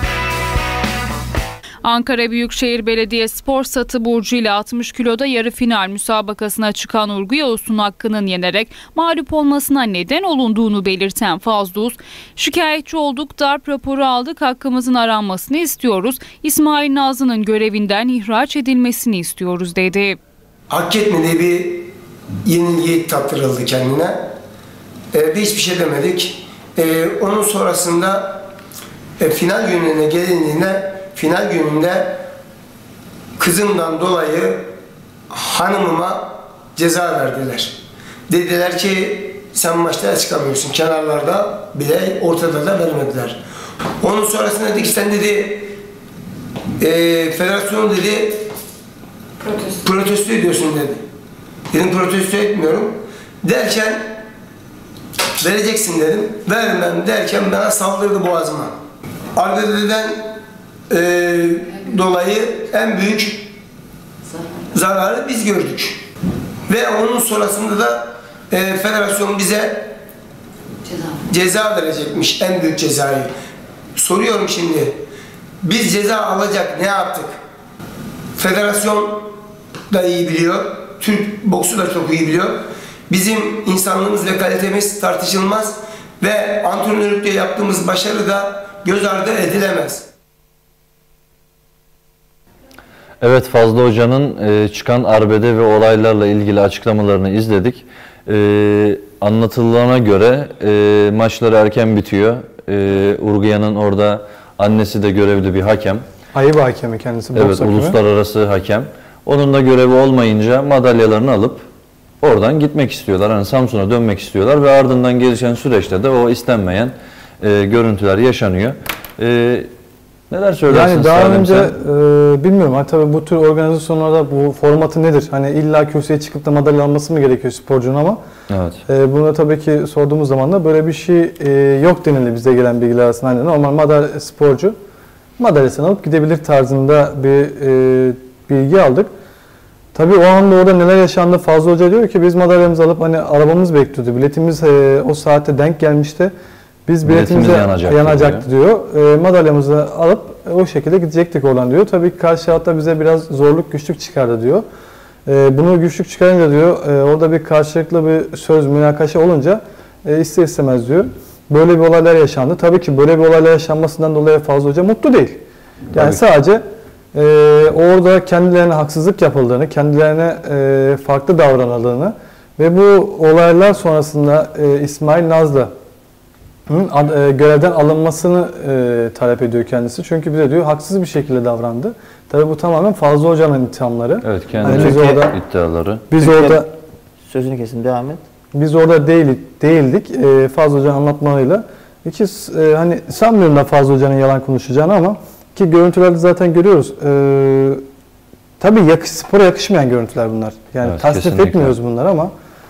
Ankara Büyükşehir Belediyespor Satı Burcu ile altmış kiloda yarı final müsabakasına çıkan Urguya Us'un hakkının yenerek mağlup olmasına neden olunduğunu belirten Fazlı Us, "Şikayetçi olduk, darp raporu aldık, hakkımızın aranmasını istiyoruz. İsmail Nazlı'nın görevinden ihraç edilmesini istiyoruz" dedi. Hak etmediği bir yenilgi tattırıldı kendine. Ee, biz hiçbir şey demedik. Ee, onun sonrasında e, final gününe gelindiğinde final gününde kızımdan dolayı hanımıma ceza verdiler. Dediler ki sen maçta çıkamıyorsun. Kenarlarda bile, ortada da vermediler. Onun sonrasında dedi ki sen dedi e, federasyonu dedi protesto. protesto ediyorsun dedi. Dedim protesto etmiyorum. Derken vereceksin dedim. Vermem derken bana saldırdı boğazıma. Arbededen Ee, dolayı en büyük zararı biz gördük. Ve onun sonrasında da e, federasyon bize ceza. ceza verecekmiş, en büyük cezayı. Soruyorum şimdi, biz ceza alacak ne yaptık? Federasyon da iyi biliyor, Türk boksu da çok iyi biliyor. Bizim insanlığımız ve kalitemiz tartışılmaz ve antrenörlükte yaptığımız başarı da göz ardı edilemez. Evet, Fazlı Hoca'nın e, çıkan arbede ve olaylarla ilgili açıklamalarını izledik. E, anlatılana göre e, maçları erken bitiyor. E, Urguya'nın orada annesi de görevli bir hakem. Ayıba hakemi kendisi. Evet, hakemi. Uluslararası hakem. Onun da görevi olmayınca madalyalarını alıp oradan gitmek istiyorlar. Hani Samsun'a dönmek istiyorlar ve ardından gelişen süreçte de o istenmeyen e, görüntüler yaşanıyor. E, Neler söylersiniz? Yani daha önce e, bilmiyorum. Hani tabii bu tür organizasyonlarda bu formatı nedir? Hani illa kürsüye çıkıp da madalya alması mı gerekiyor sporcunun ama evet. e, bunu tabii ki sorduğumuz zaman da böyle bir şey e, yok denildi bize gelen bilgiler arasında. Hani normal madalya sporcu madalyasını alıp gidebilir tarzında bir e, bilgi aldık. Tabii o anda orada neler yaşandı? Fazlı Hoca diyor ki biz madalyamızı alıp hani arabamız bekliyordu. Biletimiz e, o saate denk gelmişti. Biz biletimiz yanacaktı, yanacaktı diyor. diyor. E, madalyamızı alıp e, o şekilde gidecektik oradan diyor. Tabii ki karşı tarafta bize biraz zorluk, güçlük çıkardı diyor. E, bunu güçlük çıkarınca diyor, e, orada bir karşılıklı bir söz, münakaşa olunca e, ister istemez diyor. Böyle bir olaylar yaşandı. Tabii ki böyle bir olaylar yaşanmasından dolayı Fazıl Hoca mutlu değil. Yani Tabii. sadece e, orada kendilerine haksızlık yapıldığını, kendilerine e, farklı davranıldığını ve bu olaylar sonrasında e, İsmail Nazlı e, görevden alınmasını e, talep ediyor kendisi. Çünkü bize diyor haksız bir şekilde davrandı. Tabii bu tamamen Fazıl Hoca'nın ithamları. Evet, kendi yani orada, iddiaları. Biz Peki, orada sözünü kesin devam et. Biz orada değil, değildik. E, Fazıl Hoca'nın anlatmalarıyla. İki, e, hani sanmıyorum da Fazıl Hoca'nın yalan konuşacağını ama ki görüntülerde zaten görüyoruz. E, tabii yakış, spora yakışmayan görüntüler bunlar. Yani evet, tasnif kesinlikle. etmiyoruz bunlar ama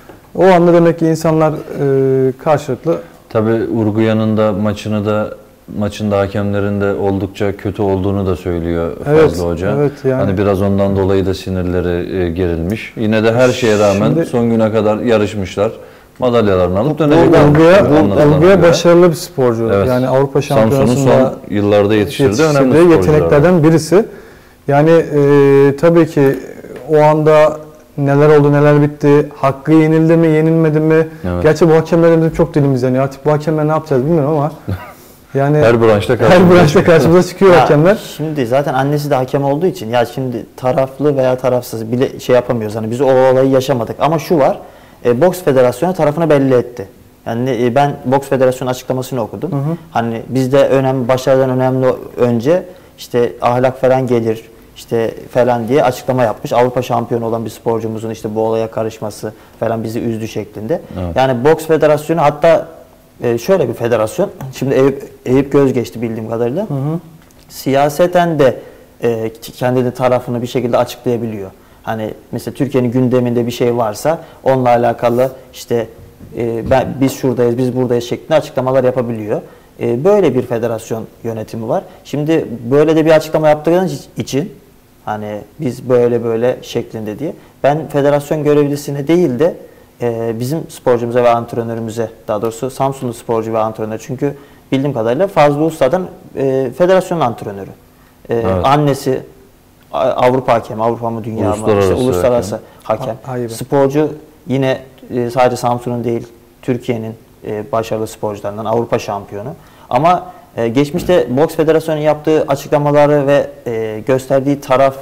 o anda demek ki insanlar e, karşılıklı. Tabii Urguyan'ın da maçını da maçında hakemlerin de oldukça kötü olduğunu da söylüyor evet, Fazıl Hoca. Evet, yani. Hani biraz ondan dolayı da sinirleri e, gerilmiş. Yine de her şeye rağmen Şimdi, son güne kadar yarışmışlar. Madalyalarını alıp dönecekler. Urguya başarılı bir sporcu. Evet. Yani Avrupa Şampiyonası'nda son yıllarda yetiştirdiği önemli sporcular. Yeteneklerden birisi. Yani e, tabii ki o anda neler oldu, neler bitti, hakkı yenildi mi, yenilmedi mi? Evet. Gerçi bu hakemlerin de çok dilimiz yanıyor. Artık bu hakemler ne yapacağız bilmiyorum ama yani her branşta karşımıza, her branşta karşımıza çıkıyor ya, hakemler. Şimdi zaten annesi de hakem olduğu için ya şimdi taraflı veya tarafsız bile şey yapamıyoruz. Hani biz o olayı yaşamadık ama şu var. E, Boks Federasyonu tarafını belli etti. Yani e, ben Boks Federasyonu açıklamasını okudum. Hı hı. Hani bizde önemli, başarıdan önemli önce işte ahlak falan gelir işte falan diye açıklama yapmış. Avrupa şampiyonu olan bir sporcumuzun işte bu olaya karışması falan bizi üzdü şeklinde. Evet. Yani Boks Federasyonu hatta e, şöyle bir federasyon. Şimdi Eyüp, Eyüp Göz geçti bildiğim kadarıyla. Hı hı. Siyaseten de e, kendi tarafını bir şekilde açıklayabiliyor. Hani mesela Türkiye'nin gündeminde bir şey varsa onunla alakalı işte e, ben, biz şuradayız, biz buradayız şeklinde açıklamalar yapabiliyor. E, böyle bir federasyon yönetimi var. Şimdi böyle de bir açıklama yaptığınız için hani biz böyle böyle şeklinde diye ben federasyon görevlisine değil de e, bizim sporcumuza ve antrenörümüze, daha doğrusu Samsunlu sporcu ve antrenör, çünkü bildiğim kadarıyla Fazlı Usta'dan e, federasyon antrenörü. E, evet. Annesi Avrupa hakemi, Avrupa mı dünya mı? İşte uluslararası hakem. hakem. Sporcu yine e, sadece Samsun'un değil, Türkiye'nin e, başarılı sporcularından, Avrupa şampiyonu. Ama e, geçmişte Boks Federasyonu'nun yaptığı açıklamaları ve e, gösterdiği taraf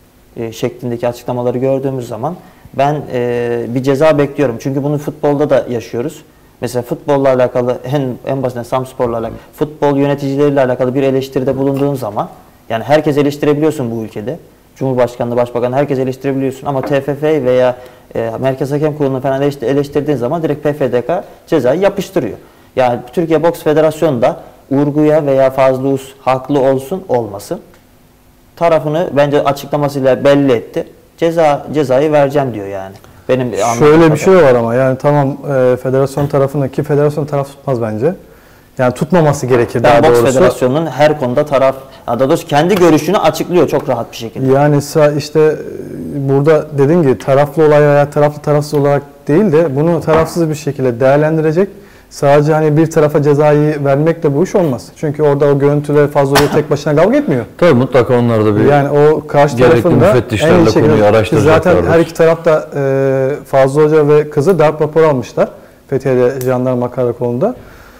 e, şeklindeki açıklamaları gördüğümüz zaman ben e, bir ceza bekliyorum. Çünkü bunu futbolda da yaşıyoruz. Mesela futbolla alakalı, en, en basitinden Samspor'la alakalı, futbol yöneticileriyle alakalı bir eleştiride bulunduğun zaman, yani herkes eleştirebiliyorsun bu ülkede. Cumhurbaşkanlığı, Başbakanı herkes eleştirebiliyorsun ama T F F veya e, Merkez Hakem Kurulu'nu falan eleştirdiğin zaman direkt P F D K cezayı yapıştırıyor. Yani Türkiye Boks Federasyonu da Urgu'ya veya Fazlı Us haklı olsun olmasın tarafını bence açıklamasıyla belli etti. Ceza cezayı vereceğim diyor yani. Benim şöyle bir şey var ama yani tamam e, federasyon tarafındaki federasyon taraf tutmaz bence. Yani tutmaması gerekir daha doğrusu. Boks Federasyonu'nun her konuda taraf, daha doğrusu kendi görüşünü açıklıyor çok rahat bir şekilde. Yani işte burada dediğim gibi taraflı olay veya taraflı tarafsız olarak değil de bunu tarafsız bir şekilde değerlendirecek. Sadece hani bir tarafa cezayı vermekle bu iş olmaz. Çünkü orada o görüntüler fazla oluyor, tek başına kavga etmiyor. Tabii mutlaka onlar da bir yani o karşı tarafın da en iyi şekilde araştıracaklar. Zaten her iki tarafta e, Fazıl Hoca ve kızı darp raporu almışlar. Fethiye'de jandarma karakolunda.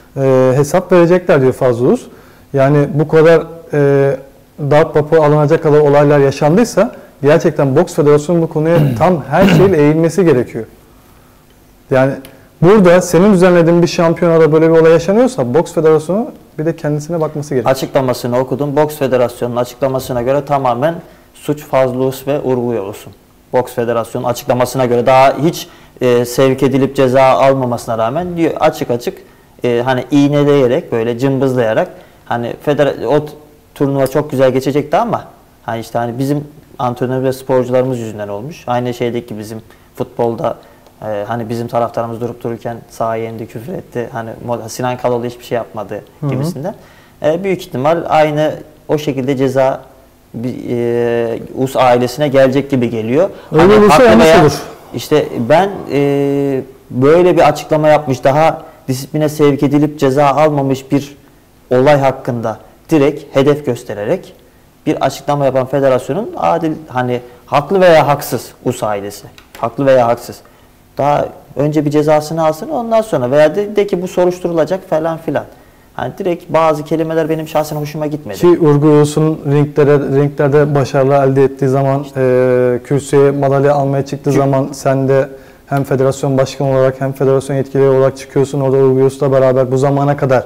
E, hesap verecekler diyor Fazıl Us. Yani bu kadar e, darp raporu alınacak kadar olaylar yaşandıysa gerçekten Boks Federasyonu bu konuya tam her şeyle eğilmesi gerekiyor. Yani burada senin düzenlediğin bir şampiyonada böyle bir olay yaşanıyorsa Boks Federasyonu bir de kendisine bakması gerekiyor. Açıklamasını okudum. Boks Federasyonu'nun açıklamasına göre tamamen suç Fazlı Us ve Urgu'ya olsun. Boks Federasyonu açıklamasına göre daha hiç e, sevk edilip ceza almamasına rağmen diyor açık açık e, hani iğneleyerek böyle cımbızlayarak hani federa- o turnuva çok güzel geçecekti ama hani işte hani bizim antrenör ve sporcularımız yüzünden olmuş. Aynı şeydeki bizim futbolda Ee, hani bizim taraftarımız durup dururken sahaya indi, küfür etti. Hani Sinan Kaloğlu hiçbir şey yapmadı gibisinden. Ee, büyük ihtimal aynı o şekilde ceza bir, e, U S ailesine gelecek gibi geliyor. Öyle hani olursa yanlış olur. İşte ben e, böyle bir açıklama yapmış, daha disipline sevk edilip ceza almamış bir olay hakkında direkt hedef göstererek bir açıklama yapan federasyonun adil, hani haklı veya haksız U S A ailesi, haklı veya haksız, daha önce bir cezasını alsın ondan sonra veya de, de ki bu soruşturulacak falan filan. Hani direkt bazı kelimeler benim şahsen hoşuma gitmedi. Ki Urgu Yavuz'un ringlere, ringlerde başarılar elde ettiği zaman, işte, e, kürsüye madalya almaya çıktığı zaman sen de hem federasyon başkanı olarak hem federasyon yetkili olarak çıkıyorsun. Orada Urgu Yavuz'la beraber bu zamana kadar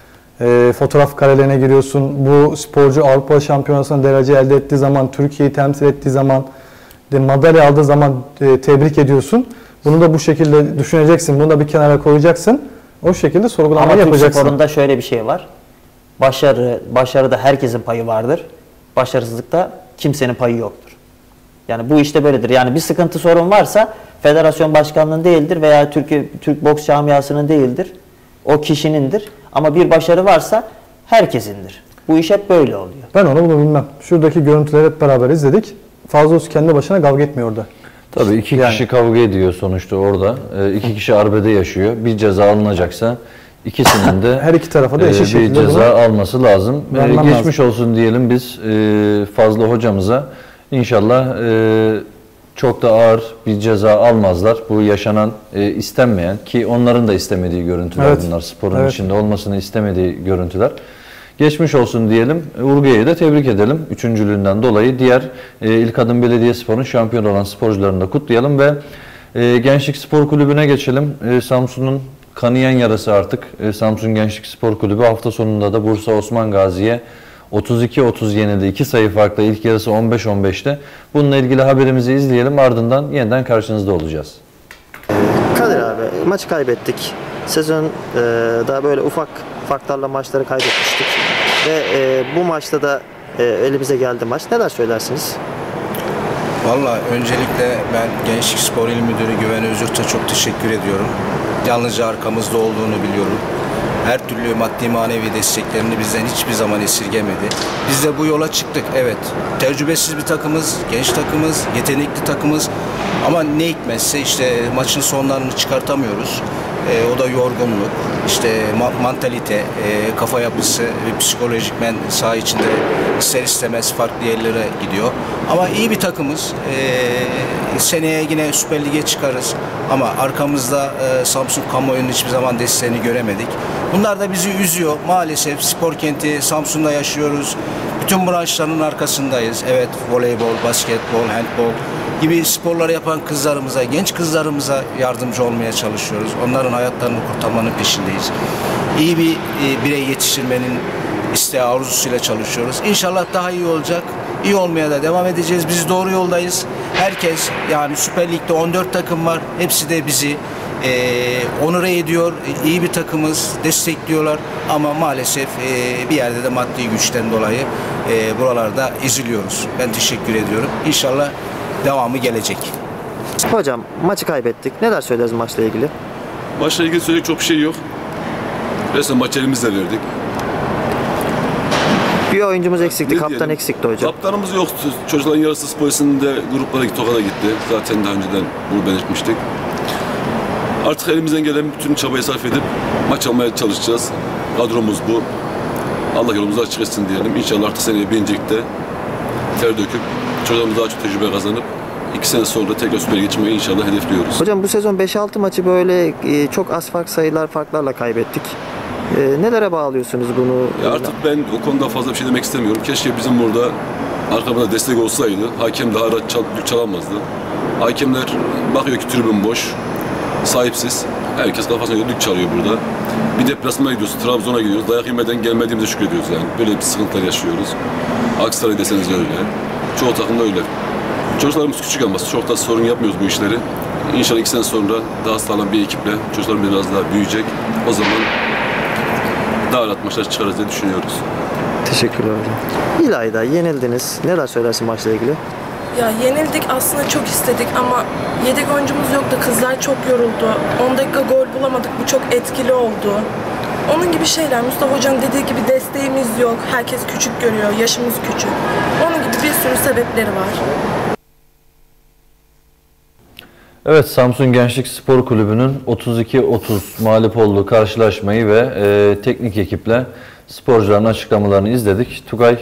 e, fotoğraf karelerine giriyorsun. Bu sporcu Avrupa Şampiyonası'nda derece elde ettiği zaman, Türkiye'yi temsil ettiği zaman, de madalya aldığı zaman e, tebrik ediyorsun. Bunu da bu şekilde düşüneceksin. Bunu da bir kenara koyacaksın. O şekilde sorgulama yapacaksın. Ama Türk sporunda şöyle bir şey var. Başarı, başarıda herkesin payı vardır. Başarısızlıkta kimsenin payı yoktur. Yani bu işte böyledir. Yani bir sıkıntı, sorun varsa federasyon başkanlığının değildir veya Türkiye Türk boks camiasının değildir. O kişinindir. Ama bir başarı varsa herkesindir. Bu iş hep böyle oluyor. Ben onu bunu bilmem. Şuradaki görüntüleri hep beraber izledik. Fazla Öz kendi başına kavga etmiyor orada. Tabii iki yani. kişi kavga ediyor sonuçta orada. E, iki kişi arbede yaşıyor. Bir ceza alınacaksa ikisinin de her iki tarafa da eşit e, bir ceza alması lazım. E, geçmiş lazım. olsun diyelim biz e, Fazlı hocamıza. İnşallah e, çok da ağır bir ceza almazlar. Bu yaşanan, e, istenmeyen, ki onların da istemediği görüntüler evet. bunlar. Sporun evet. içinde olmasını istemediği görüntüler. Geçmiş olsun diyelim. Urgu'yu da tebrik edelim. Üçüncülüğünden dolayı diğer e, İl Kadın Belediyespor'un şampiyon olan sporcularını da kutlayalım ve e, Gençlik Spor Kulübü'ne geçelim. E, Samsun'un kanayan yarası artık. E, Samsun Gençlik Spor Kulübü hafta sonunda da Bursa Osman Gazi'ye otuz iki otuz yenildi. iki sayı farkla, ilk yarısı on beş on beşte. Bununla ilgili haberimizi izleyelim. Ardından yeniden karşınızda olacağız. Kadir abi, maçı kaybettik. Sezon e, daha böyle ufak farklarla maçları kaybetmiştik. Ve e, bu maçta da e, elimize geldi maç. Neler söylersiniz? Valla öncelikle ben Gençlik Spor İl Müdürü Güven Özürt'e çok teşekkür ediyorum. Yalnızca arkamızda olduğunu biliyorum. Her türlü maddi manevi desteklerini bizden hiçbir zaman esirgemedi. Biz de bu yola çıktık. Evet, tecrübesiz bir takımız, genç takımız, yetenekli takımız. Ama ne hikmetse işte maçın sonlarını çıkartamıyoruz. E, o da yorgunluk, işte ma- mantalite, e, kafa yapısı ve psikolojikmen saha içinde ister istemez farklı yerlere gidiyor. Ama iyi bir takımız. E, seneye yine Süper Lig'e çıkarız. Ama arkamızda e, Samsun kamuoyunun hiçbir zaman desteğini göremedik. Bunlar da bizi üzüyor. Maalesef spor kenti Samsun'da yaşıyoruz. Bütün branşların arkasındayız. Evet, voleybol, basketbol, handbol gibi sporları yapan kızlarımıza, genç kızlarımıza yardımcı olmaya çalışıyoruz. Onların hayatlarını kurtarmanın peşindeyiz. İyi bir e, birey yetiştirmenin isteği, arzusuyla çalışıyoruz. İnşallah daha iyi olacak. İyi olmaya da devam edeceğiz. Biz doğru yoldayız. Herkes, yani Süper Lig'de on dört takım var. Hepsi de bizi e, onure ediyor. İyi bir takımız, destekliyorlar. Ama maalesef e, bir yerde de maddi güçten dolayı e, buralarda eziliyoruz. Ben teşekkür ediyorum. İnşallah devamı gelecek. Hocam, maçı kaybettik. Neler söyleriz maçla ilgili? Maçla ilgili söyleyecek çok bir şey yok. Resmen maç elimizle verdik. Bir oyuncumuz eksikti, ne kaptan diyelim? eksikti hocam. Kaptanımız yoktu. Çocukların yarısı spor lisesinde gruplara gitti, Tokat'a gitti. Zaten daha önceden bunu belirtmiştik. Artık elimizden gelen bütün çabayı sarf edip maç almaya çalışacağız. Kadromuz bu. Allah yolumuzu açık etsin diyelim. İnşallah artık seneye Bilecik'te ter döküp çocuklarımız daha çok tecrübe kazanıp iki sene sonra tekrar Süper Lig'e çıkmayı inşallah hedefliyoruz. Hocam bu sezon beş altı maçı böyle çok az fark sayılar farklarla kaybettik. E, nelere bağlıyorsunuz bunu? Ya artık ben o konuda fazla bir şey demek istemiyorum. Keşke bizim burada arkamızda destek olsaydı. Hakem daha rahat çal, çalamazdı. Hakemler bakıyor ki tribün boş, sahipsiz. Herkes kafasına göre düdük çalıyor burada. Bir deplasmana gidiyoruz, Trabzon'a gidiyoruz. Dayak yemeden gelmediğimize şükrediyoruz yani. Böyle bir sıkıntılar yaşıyoruz. Aksaray deseniz öyle. Çoğu takımda öyle. Çocuklarımız küçük ama çok da sorun yapmıyoruz bu işleri. İnşallah iki sene sonra daha sağlam bir ekiple çocuklarımız biraz daha büyüyecek. O zaman daha rahat maçlar çıkarız diye düşünüyoruz. Teşekkürler hocam. İlayda yenildiniz. Neler söylersin maçla ilgili? Ya yenildik, aslında çok istedik ama yedek oyuncumuz yoktu. Kızlar çok yoruldu. on dakika gol bulamadık. Bu çok etkili oldu. Onun gibi şeyler. Mustafa Hocam dediği gibi desteğimiz yok. Herkes küçük görüyor. Yaşımız küçük. Onun gibi bir sürü sebepleri var. Evet, Samsun Gençlik Spor Kulübü'nün otuz iki otuz mağlup olduğu karşılaşmayı ve e, teknik ekiple sporcuların açıklamalarını izledik. Tugay?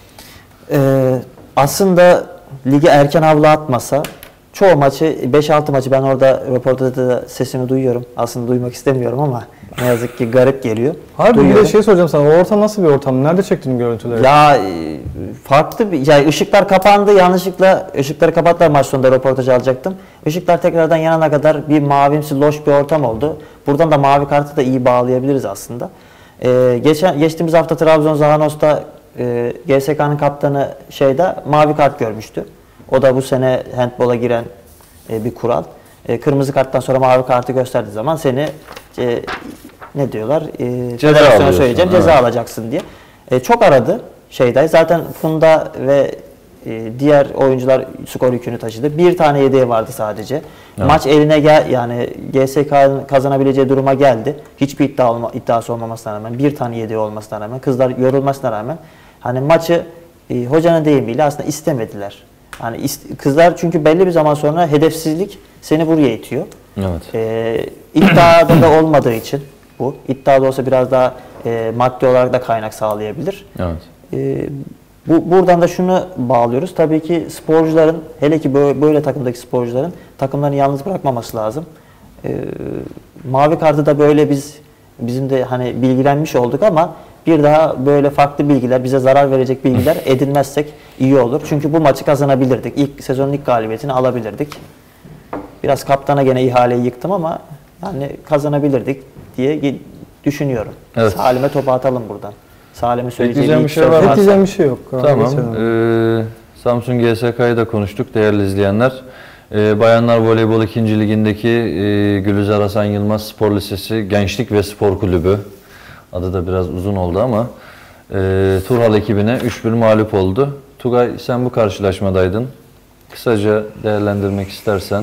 Ee, aslında ligi erken havlu atmasa çoğu maçı, beş altı maçı ben orada röportajda da sesini duyuyorum. Aslında duymak istemiyorum ama ne yazık ki garip geliyor. Harbi bir de şey soracağım sana. O ortam nasıl bir ortam? Nerede çektin görüntüleri? Ya farklı bir, yani ışıklar kapandı. Yanlışlıkla ışıkları kapattılar, maç sonunda röportaj alacaktım. Işıklar tekrardan yanana kadar bir mavimsi loş bir ortam oldu. Buradan da mavi kartı da iyi bağlayabiliriz aslında. Ee, geçen geçtiğimiz hafta Trabzon Zahanos'ta e, G S K'nın kaptanı şeyde mavi kart görmüştü. O da bu sene handbola giren e, bir kural. E, kırmızı karttan sonra mavi kartı gösterdiği zaman seni e, ne diyorlar? E, federasyona söyleyeceğim, ceza evet. alacaksın diye. E, çok aradı şeyde. Zaten Funda ve e, diğer oyuncular skor yükünü taşıdı. Bir tane yedeği vardı sadece. Evet. Maç eline gel, yani G S K'nın kazanabileceği duruma geldi. Hiçbir iddia olma, iddiası olmamasına rağmen, bir tane yedeği olmasına rağmen, kızlar yorulmasına rağmen hani maçı e, hocanın deyimiyle aslında istemediler. Hani kızlar çünkü belli bir zaman sonra hedefsizlik seni buraya itiyor. Evet. Ee, iddiada da olmadığı için bu. İddiada olsa biraz daha e, maddi olarak da kaynak sağlayabilir. Evet. Ee, bu buradan da şunu bağlıyoruz. Tabii ki sporcuların, hele ki böyle, böyle takımdaki sporcuların takımlarını yalnız bırakmaması lazım. Ee, mavi kartı da böyle biz bizim de hani bilgilenmiş olduk ama bir daha böyle farklı bilgiler, bize zarar verecek bilgiler edinmezsek iyi olur. Çünkü bu maçı kazanabilirdik. İlk sezonun ilk galibiyetini alabilirdik. Biraz kaptana gene ihaleyi yıktım ama yani kazanabilirdik diye düşünüyorum. Evet. Salim'e topu atalım buradan. Salim'e söyleyeceğim bir şey var. Ekleyeceğim bir şey yok. Tamam. Ee, Samsun G S K'yı da konuştuk değerli izleyenler. Ee, Bayanlar Voleybol ikinci ligindeki e, Gülizar Hasan Yılmaz Spor Lisesi Gençlik ve Spor Kulübü, adı da biraz uzun oldu ama e, Turhal ekibine üç bir mağlup oldu. Tugay, sen bu karşılaşmadaydın. Kısaca değerlendirmek istersen.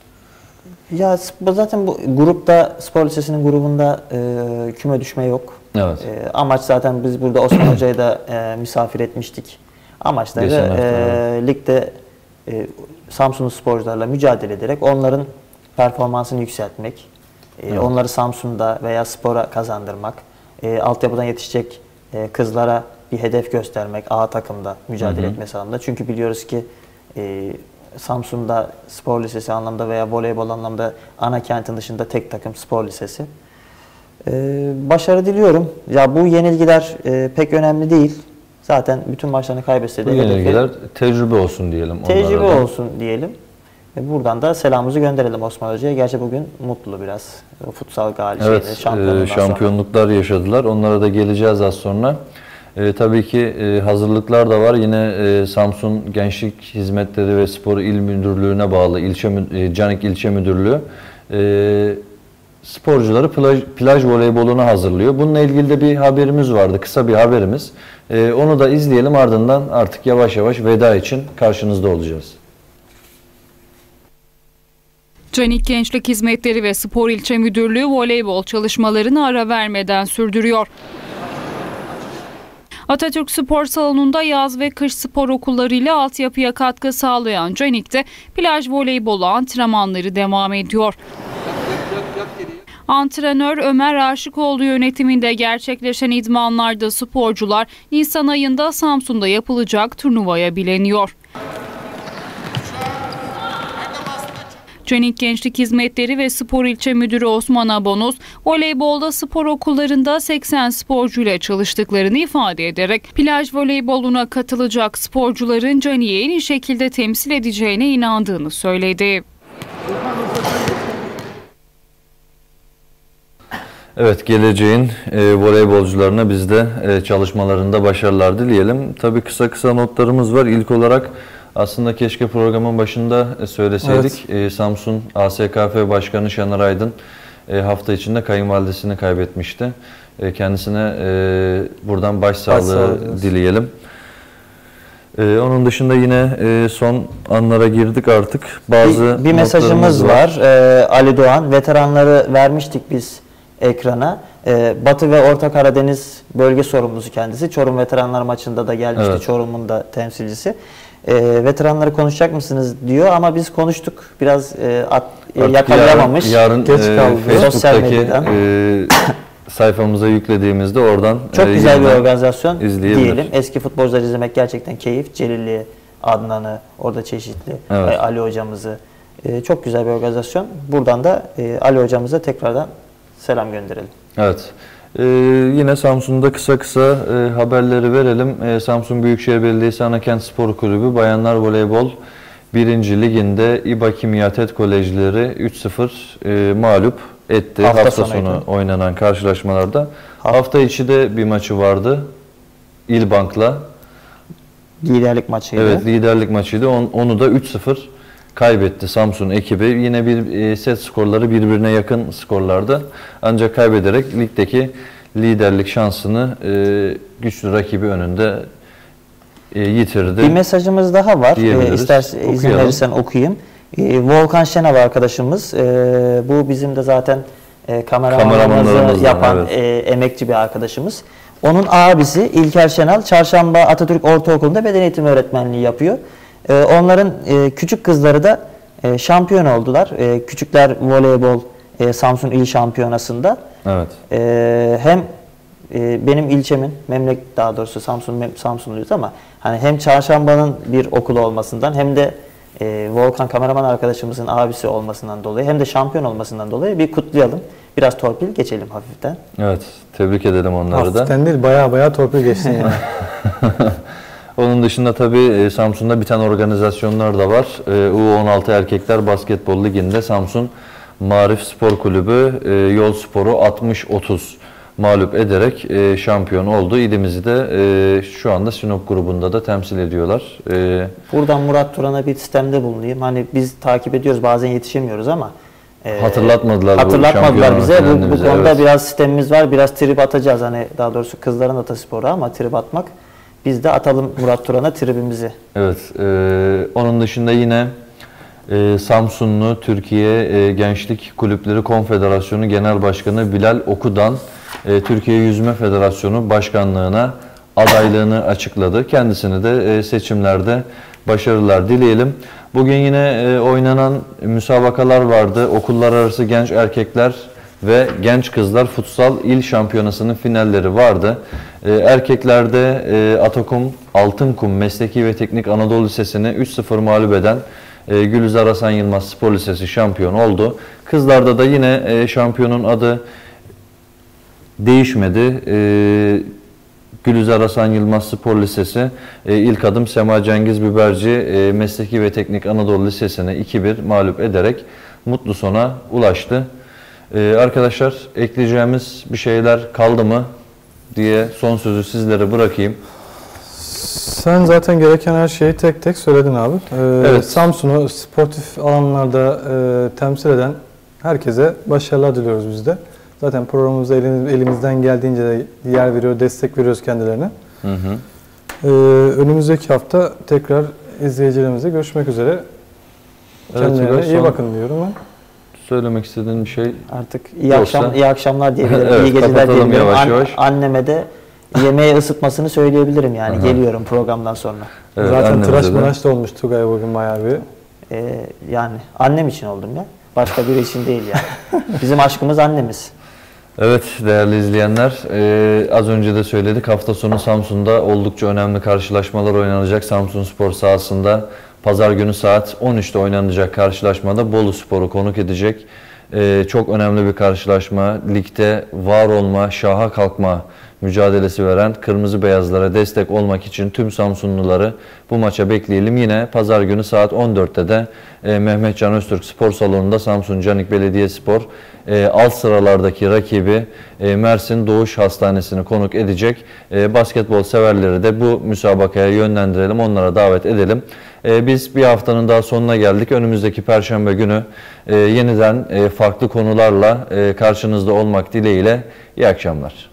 Ya zaten bu grupta, Spor Lisesi'nin grubunda e, küme düşme yok. Evet. E, amaç zaten biz burada Osman Hoca'yı da e, misafir etmiştik. Amaçları e, ligde e, Samsunlu sporcularla mücadele ederek onların performansını yükseltmek, e, evet. onları Samsun'da veya spora kazandırmak, e, altyapıdan yetişecek e, kızlara bir hedef göstermek, A takımda mücadele etmesi anlamında. Çünkü biliyoruz ki e, Samsun'da spor lisesi anlamda veya voleybol anlamda ana kentin dışında tek takım spor lisesi. Ee, başarı diliyorum. Ya bu yenilgiler e, pek önemli değil. Zaten bütün maçlarını kaybetse de bu yenilgiler tecrübe olsun diyelim. Tecrübe olsun diyelim. E, buradan da selamımızı gönderelim Osman Hoca'ya. Gerçi bugün mutlu biraz. Futsal galibiyeti, evet, şampiyonluklar, e, şampiyonluklar yaşadılar. Onlara da geleceğiz az sonra. E, tabii ki e, hazırlıklar da var. Yine e, Samsun Gençlik Hizmetleri ve Spor İl Müdürlüğü'ne bağlı ilçe e, Canik İlçe Müdürlüğü e, sporcuları plaj, plaj voleyboluna hazırlıyor. Bununla ilgili de bir haberimiz vardı. Kısa bir haberimiz. E, onu da izleyelim, ardından artık yavaş yavaş veda için karşınızda olacağız. Canik Gençlik Hizmetleri ve Spor İlçe Müdürlüğü voleybol çalışmalarını ara vermeden sürdürüyor. Atatürk Spor Salonu'nda yaz ve kış spor okullarıyla altyapıya katkı sağlayan Canik'te plaj voleybolu antrenmanları devam ediyor. Antrenör Ömer Aşıkoğlu yönetiminde gerçekleşen idmanlarda sporcular Nisan ayında Samsun'da yapılacak turnuvaya bileniyor. Canik Gençlik Hizmetleri ve Spor İlçe Müdürü Osman Abonos, voleybolda spor okullarında seksen sporcuyla çalıştıklarını ifade ederek plaj voleyboluna katılacak sporcuların Canik'i en iyi şekilde temsil edeceğine inandığını söyledi. Evet, geleceğin e, voleybolcularına biz de e, çalışmalarında başarılar dileyelim. Tabii kısa kısa notlarımız var. İlk olarak aslında keşke programın başında söyleseydik. Evet. E, Samsun A S K F Başkanı Şener Aydın e, hafta içinde kayınvalidesini kaybetmişti. E, kendisine e, buradan başsağlığı Baş dileyelim. E, onun dışında yine e, son anlara girdik artık. Bazı bir, bir mesajımız var. var. E, Ali Doğan, veteranları vermiştik biz ekrana. E, Batı ve Orta Karadeniz bölge sorumlusu kendisi. Çorum Veteranlar maçında da gelmişti. Evet. Çorum'un da temsilcisi. E, veteranları konuşacak mısınız diyor ama biz konuştuk. Biraz e, at, yakalayamamış. Yarın, yarın Geç e, kaldı. Sosyal Facebook'taki medyadan. e, sayfamıza yüklediğimizde oradan Çok e, güzel bir organizasyon izleyebilir. diyelim. Eski futbolcular izlemek gerçekten keyif. Celil'i, Adnan'ı, orada çeşitli Evet. e, Ali hocamızı. E, çok güzel bir organizasyon. Buradan da e, Ali hocamıza tekrardan selam gönderelim. Evet. Ee, yine Samsun'da kısa kısa e, haberleri verelim. E, Samsun Büyükşehir Belediyesi Anakent Spor Kulübü Bayanlar Voleybol birinci Liginde İBA Kimyatet Kolejleri üç sıfır e, mağlup etti. Hafta Hafta, sonuydu. sonu oynanan karşılaşmalarda. Hafta içi de bir maçı vardı. İlbank'la. Liderlik maçıydı. Evet, liderlik maçıydı. On, onu da üç sıfır kaybetti Samsun ekibi. Yine bir e, set skorları birbirine yakın skorlarda. Ancak kaybederek ligdeki liderlik şansını e, güçlü rakibi önünde e, yitirdi. Bir mesajımız daha var. E, istersen izin Okuyalım. verirsen okuyayım. E, Volkan Şenav arkadaşımız. E, bu bizim de zaten e, kameramanlarımızı Kameramanlarımızdan, yapan evet. e, emekçi bir arkadaşımız. Onun abisi İlker Şenal Çarşamba Atatürk Ortaokulu'nda beden eğitimi öğretmenliği yapıyor. E, onların e, küçük kızları da e, şampiyon oldular. E, Küçükler Voleybol e, Samsun İl Şampiyonası'nda. Evet. E, hem e, benim ilçemin, memleket daha doğrusu Samsun Samsunluyuz ama hani hem Çarşamba'nın bir okulu olmasından hem de e, Volkan kameraman arkadaşımızın abisi olmasından dolayı hem de şampiyon olmasından dolayı bir kutlayalım. Biraz torpil geçelim hafiften. Evet, tebrik edelim onları da. Hafiften değil, baya baya torpil geçsin yani. Onun dışında tabii Samsun'da biten organizasyonlar da var. U on altı Erkekler Basketbol Ligi'nde Samsun Marif Spor Kulübü Yol Spor'u altmış otuz mağlup ederek şampiyon oldu. İlimizi de şu anda Sinop grubunda da temsil ediyorlar. Buradan Murat Turan'a bir sistemde bulunayım. Hani biz takip ediyoruz, bazen yetişemiyoruz ama e, hatırlatmadılar, hatırlatmadılar bu bize. Bu, bu bize, konuda evet. biraz sistemimiz var. Biraz trip atacağız. Hani daha doğrusu kızların atasporu ama trip atmak. Biz de atalım Murat Turan'a tribimizi. Evet. E, onun dışında yine e, Samsunlu Türkiye e, Gençlik Kulüpleri Konfederasyonu Genel Başkanı Bilal Okudan e, Türkiye Yüzme Federasyonu Başkanlığına adaylığını açıkladı. Kendisine de e, seçimlerde başarılar dileyelim. Bugün yine e, oynanan müsabakalar vardı. Okullar arası genç erkekler ve genç kızlar futsal il şampiyonasının finalleri vardı. E, erkeklerde e, Atakum Altınkum Mesleki ve Teknik Anadolu Lisesi'ni üç sıfır mağlup eden e, Gülizar Hasan Yılmaz Spor Lisesi şampiyon oldu. Kızlarda da yine e, şampiyonun adı değişmedi. E, Gülizar Hasan Yılmaz Spor Lisesi e, ilk adım Sema Cengiz Biberci e, Mesleki ve Teknik Anadolu Lisesi'ne iki bir mağlup ederek mutlu sona ulaştı. Ee, arkadaşlar ekleyeceğimiz bir şeyler kaldı mı diye son sözü sizlere bırakayım. Sen zaten gereken her şeyi tek tek söyledin abi. Ee, Evet. Samsun'u sportif alanlarda e, temsil eden herkese başarılar diliyoruz biz de. Zaten programımızda elimiz, elimizden geldiğince de yer veriyor, destek veriyoruz kendilerine. Hı hı. Ee, önümüzdeki hafta tekrar izleyicilerimizle görüşmek üzere. Kendilerine Evet, iyi son- bakın diyorum ben. Söylemek istediğin bir şey Artık iyi akşam iyi akşamlar diyebilirim. Evet, iyi geceler kapatalım diyebilirim. yavaş An- yavaş. Anneme de yemeği ısıtmasını söyleyebilirim yani. Aha. Geliyorum programdan sonra. Evet, Zaten annemize tıraş de. mıraş da olmuş Tugay bugün bayağı bir. Ee, yani annem için oldum ya. Başka biri için değil yani. Bizim aşkımız annemiz. Evet değerli izleyenler, e, az önce de söyledik, hafta sonu Samsun'da oldukça önemli karşılaşmalar oynanacak. Samsun Spor sahasında pazar günü saat on üçte oynanacak karşılaşmada Bolu Spor'u konuk edecek. E, çok önemli bir karşılaşma. Ligde var olma, şaha kalkma mücadelesi veren Kırmızı Beyazlara destek olmak için tüm Samsunluları bu maça bekleyelim. Yine pazar günü saat on dörtte de e, Mehmet Can Öztürk Spor Salonu'nda Samsun Canik Belediyespor e, alt sıralardaki rakibi e, Mersin Doğuş Hastanesi'ni konuk edecek. E, basketbol severleri de bu müsabakaya yönlendirelim, onlara davet edelim. E, biz bir haftanın daha sonuna geldik. Önümüzdeki Perşembe günü e, yeniden e, farklı konularla e, karşınızda olmak dileğiyle iyi akşamlar.